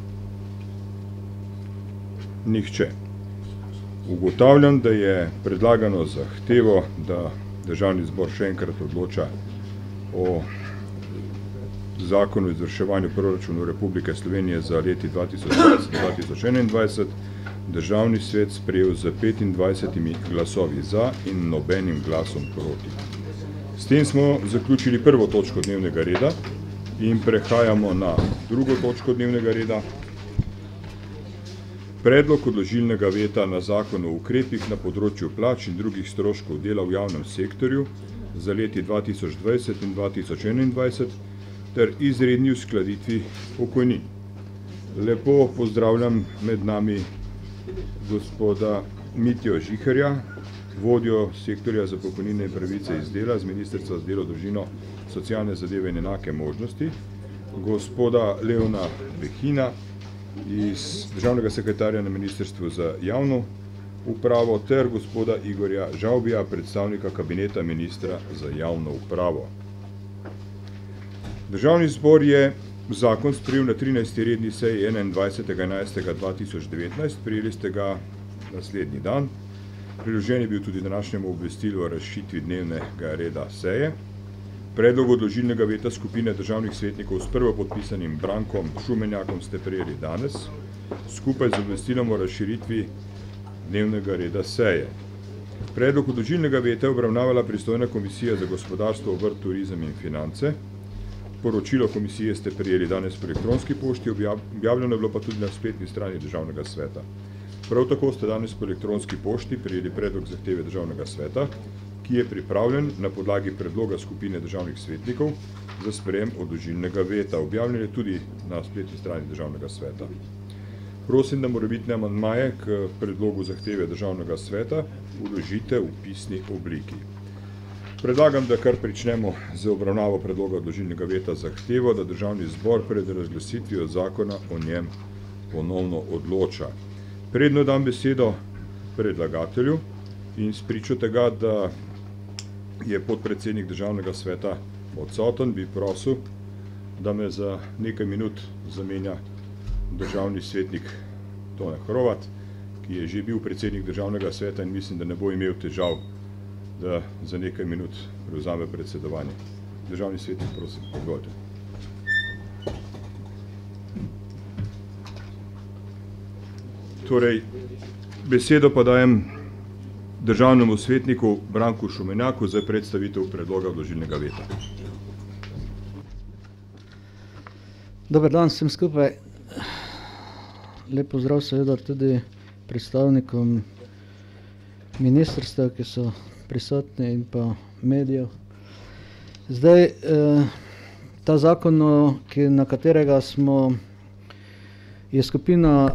Nihče. Ugotavljam, da je predlagano zahtevo, da Državni zbor še enkrat odloča o zakonu o izvrševanju proračunov Republike Slovenije za leti 2020-2021, Državni svet sprejel z 25 glasovi za in nobenim glasom proti. S tem smo zaključili prvo točko dnevnega reda in prehajamo na drugo točko dnevnega reda. Predlog odložilnega veta na zakon o ukrepih na področju plač in drugih stroškov dela v javnem sektorju za leti 2020 in 2021 ter izredni uskladitvi pokojnin. Lepo pozdravljam med nami gospoda Mitjo Žiherja, vodjo sektorja za pokojnine in pravice iz dela z Ministrstva za delo, družino, socialne zadeve in enake možnosti, gospoda Leona Behina iz državnega sekretarja na Ministrstvu za javno upravo ter gospoda Igorja Žavbija, predstavnika kabineta ministra za javno upravo. Državni zbor je zakon sprejel na 13. redni seji 21.11.2019, prijeli ste ga naslednji dan. Priložen je bil tudi današnjemu obvestilu o razšitvi dnevnega reda seje. Predlog odložilnega veta skupine državnih svetnikov s prvopodpisanim Brankom Šumenjakom ste prejeli danes, skupaj z obvestilom o razširitvi dnevnega reda seje. Predlog odložilnega veta je obravnavala pristojna komisija za gospodarstvo, obrt, turizem in finance. Poročilo komisije ste prejeli danes po elektronski pošti, objavljeno je bilo pa tudi na spletni strani Državnega sveta. Prav tako ste danes po elektronski pošti prejeli predlog zahteve Državnega sveta, ki je pripravljen na podlagi predloga skupine državnih svetnikov za sprejem odložilnega veta. Objavljen je tudi na spletni strani Državnega sveta. Prosim, da morebitne amandmaje k predlogu zahteve Državnega sveta vložite v pisni obliki. Predlagam, da kar pričnemo z obravnavo predloga odložilnega veta zahtevo, da Državni zbor pred razglasitvijo zakona o njem ponovno odloča. Predno dam besedo predlagatelju in spričo tega, da je podpredsednik Državnega sveta odsoten, bi prosil, da me za nekaj minut zamenja državni svetnik Tone Hrovat, ki je že bil predsednik Državnega sveta in mislim, da ne bo imel težav da za nekaj minut prevzame predsedovanje. Državni svetnik, prosim, izvolite. Torej, besedo pa dajem državnemu svetniku Branku Šumenjaku za predstavitev predloga odložilnega veta. Dober dan vsem skupaj. Lep pozdrav seveda tudi predstavnikom ministrstva, ki so prisotni, in pa medijev. Zdaj, ta zakon, na katerega je skupina,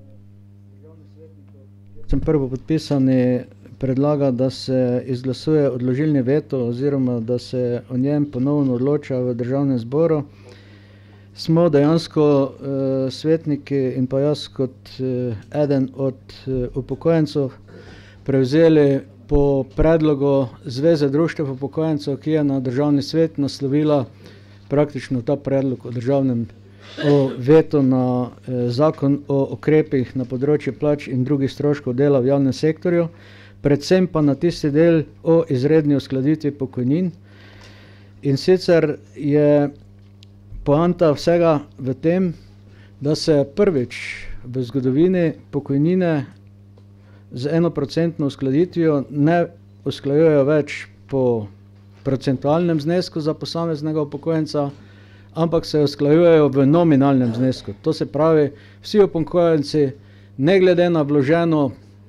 sem prvo podpisani, predlaga, da se izglasuje odložilni veto oziroma da se o njem ponovno odloča v Državnem zboru. Smo dejansko svetniki in pa jaz kot eden od upokojencev prevzeli po predlogu Zveze društev upokojencev, ki je na Državni svet naslovila praktično ta predlog o državnem vetu na zakon o ukrepih na področju plač in drugih stroškov dela v javnem sektorju, predvsem pa na tisti del o izredni uskladitvi pokojnin. In sicer je poanta vsega v tem, da se prvič v zgodovini pokojnine z 1% uskladitvijo ne usklajujejo več po procentualnem znesku za posameznega upokojenca, ampak se usklajujejo v nominalnem znesku. To se pravi, vsi upokojenci, ne glede na vloženo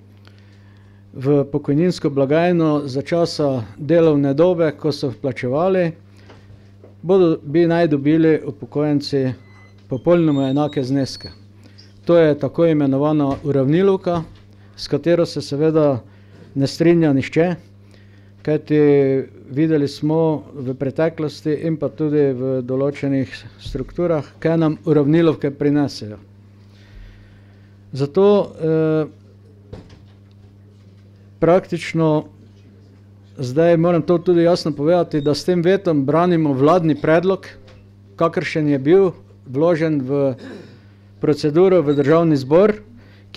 v pokojninsko blagajno za časa delovne dobe, ko so vplačevali, bi naj dobili upokojenci popolnoma enake zneske. To je tako imenovana uravnilovka, s katero se seveda ne strinja nihče, kajti videli smo v preteklosti in pa tudi v določenih strukturah, kaj nam uravnilovke prinesejo. Zato praktično zdaj moram to tudi jasno povedati, da s tem vetom branimo vladni predlog, kakršen je bil vložen v proceduro v Državni zbor, ki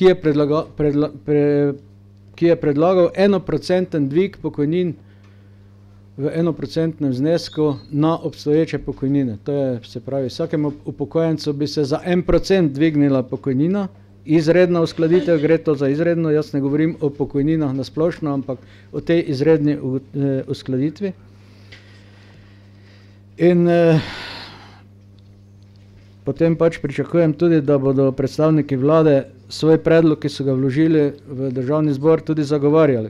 je predlagal 1% dvig pokojnin v 1% znesku na obstoječe pokojnine. To je, se pravi, vsakemu upokojencu bi se za 1% dvignila pokojnina, izredna uskladitev, gre to za izredno, jaz ne govorim o pokojninah na splošno, ampak o tej izredni uskladitvi. In potem pač pričakujem tudi, da bodo predstavniki vlade svoj predlog, ki so ga vložili v Državni zbor, tudi zagovarjali.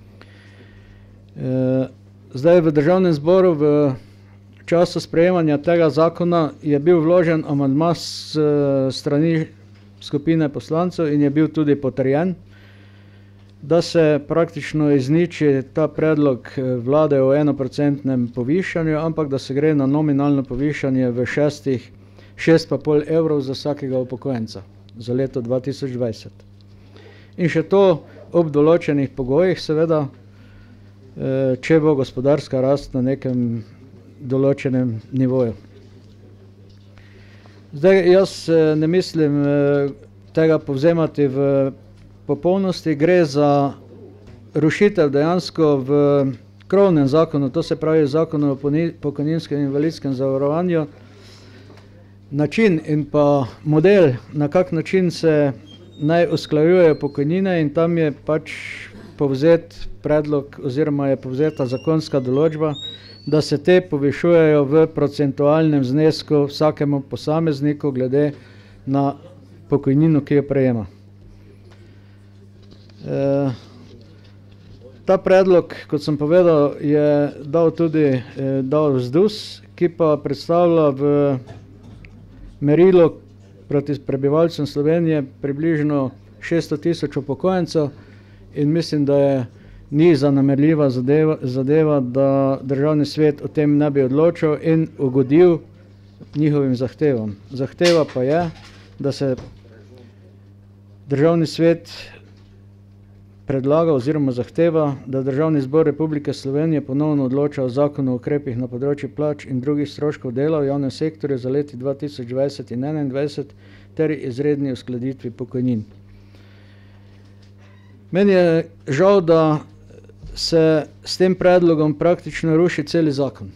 Zdaj v Državnem zboru v času sprejemanja tega zakona je bil vložen amandma s strani skupine poslancev in je bil tudi potrjen, da se praktično izniči ta predlog vlade o 1% povišanju, ampak da se gre na nominalno povišanje v 6,5 evrov za vsakega upokojenca za leto 2020. In še to ob določenih pogojih, seveda, če bo gospodarska rast na nekem določenem nivoju. Zdaj, jaz ne mislim tega povzemati v popolnosti, gre za rušitev dejansko v krovnem zakonu, to se pravi zakonu o pokojninskem in invalidskem zavarovanju, način in pa model, na kak način se naj usklajujejo pokojnine, in tam je pač povzet predlog oziroma je povzeta zakonska določba, da se te povišujejo v procentualnem znesku vsakemu posamezniku glede na pokojnino, ki jo prejema. Ta predlog, kot sem povedal, je dal tudi ZDUS, ki pa predstavlja v merilo proti prebivalcem Slovenije približno 600 000 upokojencev, in mislim, da je ni zanemarljiva zadeva, da Državni svet o tem ne bi odločil in ugodil njihovim zahtevam. Zahteva pa je, da se Državni svet predlaga oziroma zahteva, da Državni zbor Republike Slovenije ponovno odloča o zakonu o ukrepih na področju plač in drugih stroškov dela v javnem sektorju za leti 2020 in 2021 ter izredni uskladitvi pokojnin. Meni je žal, da se s tem predlogom praktično ruši celi zakon.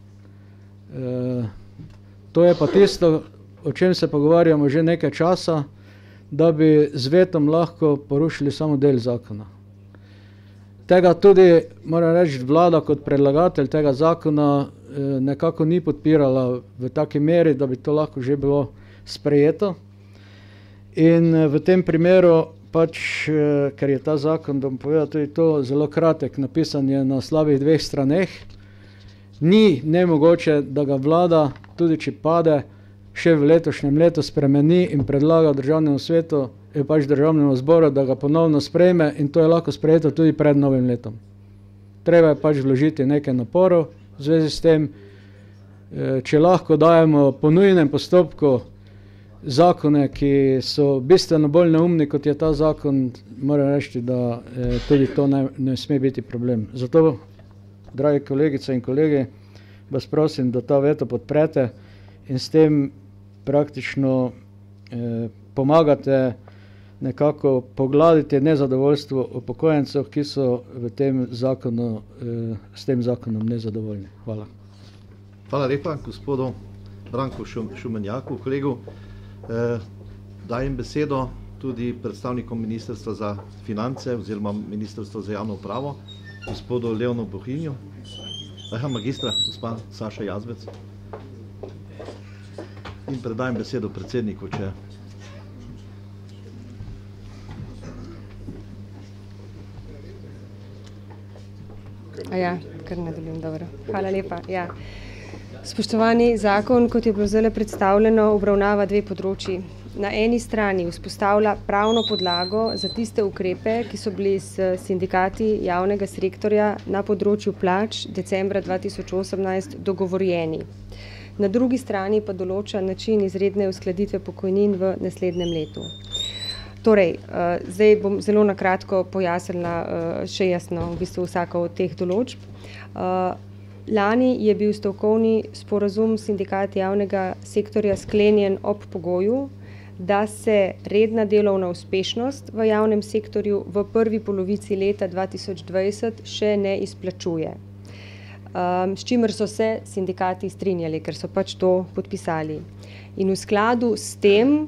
To je pa tisto, o čem se pogovarjamo že nekaj časa, da bi z vetom lahko porušili samo del zakona. Tega tudi, moram reči, vlada kot predlagatelj tega zakona nekako ni podpirala v taki meri, da bi to lahko že bilo sprejeto. In v tem primeru, pač, ker je ta zakon, da bom povedal tudi to, zelo kratek, napisan je na slabih 2 straneh, ni nemogoče, da ga vlada, tudi če pade, še v letošnjem letu spremeni in predlaga državnemu svetu, pač državnemu zboru, da ga ponovno sprejme, in to je lahko sprejeto tudi pred novim letom. Treba je pač vložiti nekaj naporov v zvezi s tem. Če lahko dajemo po nujnem postopku zakone, ki so bistveno bolj neumni, kot je ta zakon, moram reči, da tudi to ne sme biti problem. Zato, dragi kolegice in kolegi, vas prosim, da ta veto podprete in s tem praktično pomagate nekako pogladiti nezadovoljstvo upokojencev, ki so v tem zakonu, s tem zakonom nezadovoljni. Hvala. Hvala lepa gospodu Branku Šumenjaku, kolegu. Dajem besedo tudi predstavnikom Ministrstva za finance oziroma Ministrstva za javno upravo, gospodu Leonu Bohinju. Magistra, gospa Saša Jazbec. In predajem besedo predsedniku, če... Ja, kar nadaljujem, dobro. Hvala lepa. Ja. Spoštovani, zakon, kot je bilo zdaj predstavljeno, obravnava 2 področji. Na eni strani vzpostavlja pravno podlago za tiste ukrepe, ki so bili s sindikati javnega sektorja na področju plač decembra 2018 dogovorjeni. Na drugi strani pa določa način izredne uskladitve pokojnin v naslednjem letu. Torej, zdaj bom zelo na kratko pojasnila še jasno v bistvu vsako od teh določb. Lani je bil stavkovni sporazum sindikata javnega sektorja sklenjen ob pogoju, da se redna delovna uspešnost v javnem sektorju v prvi polovici leta 2020 še ne izplačuje. S čimer so se sindikati strinjali, ker so pač to podpisali. In v skladu s tem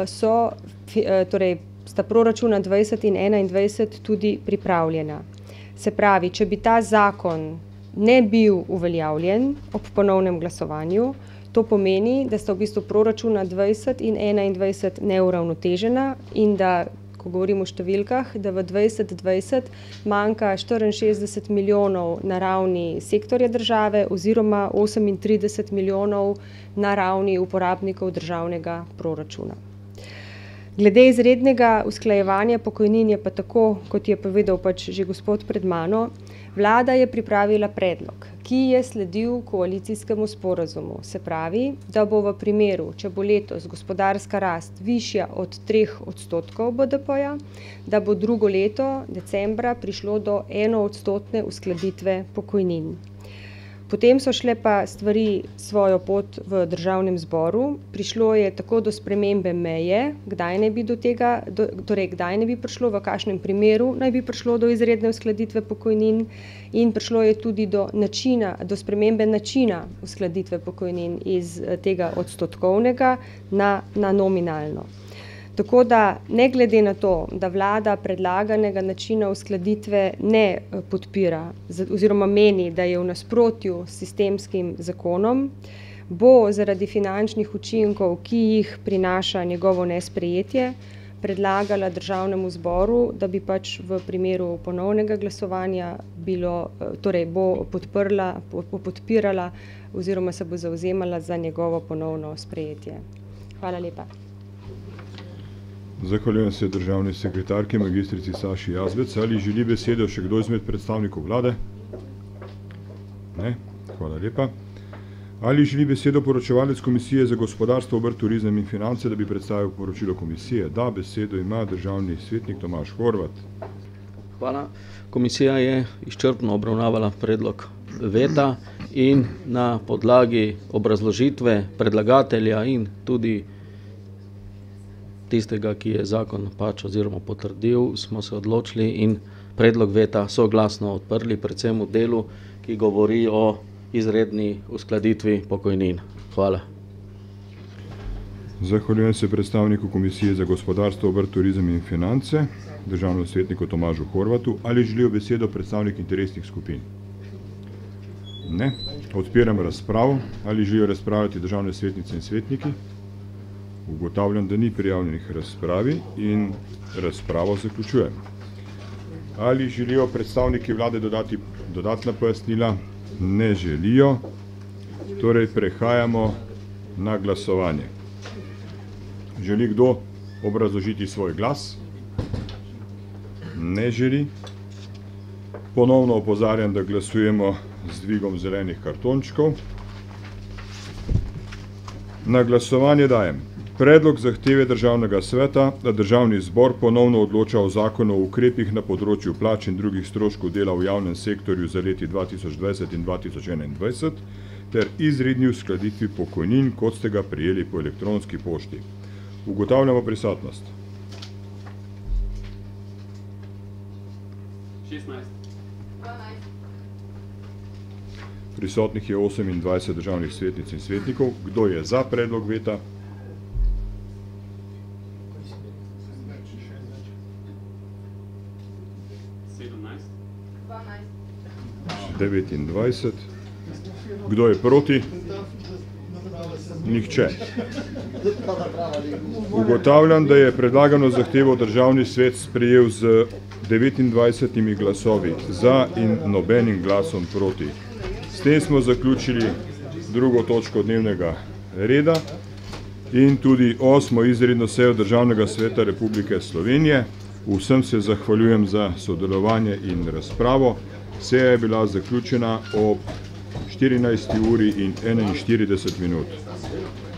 sta proračuna 20 in 21 tudi pripravljena. Se pravi, če bi ta zakon ne bil uveljavljen ob ponovnem glasovanju, to pomeni, da sta v bistvu proračuna 20 in 21 neuravnotežena in da, ko govorimo o številkah, da v 2020 manjka 64 milijonov na ravni sektorja države oziroma 38 milijonov na ravni uporabnikov državnega proračuna. Glede izrednega usklajevanja pokojnin je pa tako, kot je povedal pač že gospod pred mano, vlada je pripravila predlog, ki je sledil koalicijskemu sporazumu. Se pravi, da bo v primeru, če bo letos gospodarska rast višja od 3% BDP-ja, da bo drugo leto, decembra, prišlo do 1% uskladitve pokojnin. Potem so šle pa stvari svojo pot v državnem zboru. Prišlo je tako do spremembe meje, kdaj ne bi do tega, kdaj ne bi prišlo, v kakšnem primeru naj bi prišlo do izredne uskladitve pokojnin, in prišlo je tudi do spremembe načina uskladitve pokojnin iz tega odstotkovnega na nominalno. Tako da, ne glede na to, da vlada predlaganega načina uskladitve ne podpira oziroma meni, da je v nasprotju s sistemskim zakonom, bo zaradi finančnih učinkov, ki jih prinaša njegovo nesprejetje, predlagala državnemu zboru, da bi pač v primeru ponovnega glasovanja bo podpirala oziroma se bo zavzemala za njegovo ponovno sprejetje. Hvala lepa. Zahvaljujem se državni sekretarki magistrici Saši Jazbec. Ali želi besedo še kdo izmed predstavnikov vlade? Ne? Hvala lepa. Ali želi besedo poročevalec Komisije za gospodarstvo, obrt, turizem in finance, da bi predstavil poročilo komisije? Da, besedo ima državni svetnik Tomaž Horvat. Hvala. Komisija je izčrpno obravnavala predlog veta in na podlagi obrazložitve predlagatelja in tudi tistega, ki je zakon pač oziroma potrdil, smo se odločili in predlog veta soglasno odprli, predvsem v delu, ki govori o izredni uskladitvi pokojnin. Hvala. Zahvaljujem se predstavniku Komisije za gospodarstvo, obrt, turizem in finance, državnemu svetniku Tomažu Horvatu. Ali želijo besedo predstavnik interesnih skupin? Ne. Odpiram razpravo. Ali želijo razpravljati državne svetnice in svetniki? Ugotavljam, da ni prijavljenih razpravi in razpravo zaključujem. Ali želijo predstavniki vlade dodati dodatna pojasnila? Ne želijo. Torej prehajamo na glasovanje. Želi kdo obrazložiti svoj glas? Ne želi. Ponovno opozarjam, da glasujemo z dvigom zelenih kartončkov. Na glasovanje dajem predlog zahteve Državnega sveta, da Državni zbor ponovno odloča o zakonu o ukrepih na področju plač in drugih stroškov dela v javnem sektorju za leti 2020 in 2021 ter izredni uskladitvi pokojnin, kot ste ga prijeli po elektronski pošti. Ugotavljamo prisotnost. 16. Prisotnih je 28 državnih svetnic in svetnikov. Kdo je za predlog veta? Še 29. Kdo je proti? Nihče. Ugotavljam, da je predlagano zahtevo Državni svet sprejel z 29 glasovi za in nobenim glasom proti. S tem smo zaključili drugo točko dnevnega reda in tudi 8. izredno sejo Državnega sveta Republike Slovenije. Vsem se zahvaljujem za sodelovanje in razpravo. Seja je bila zaključena ob 14. uri in 41 minut.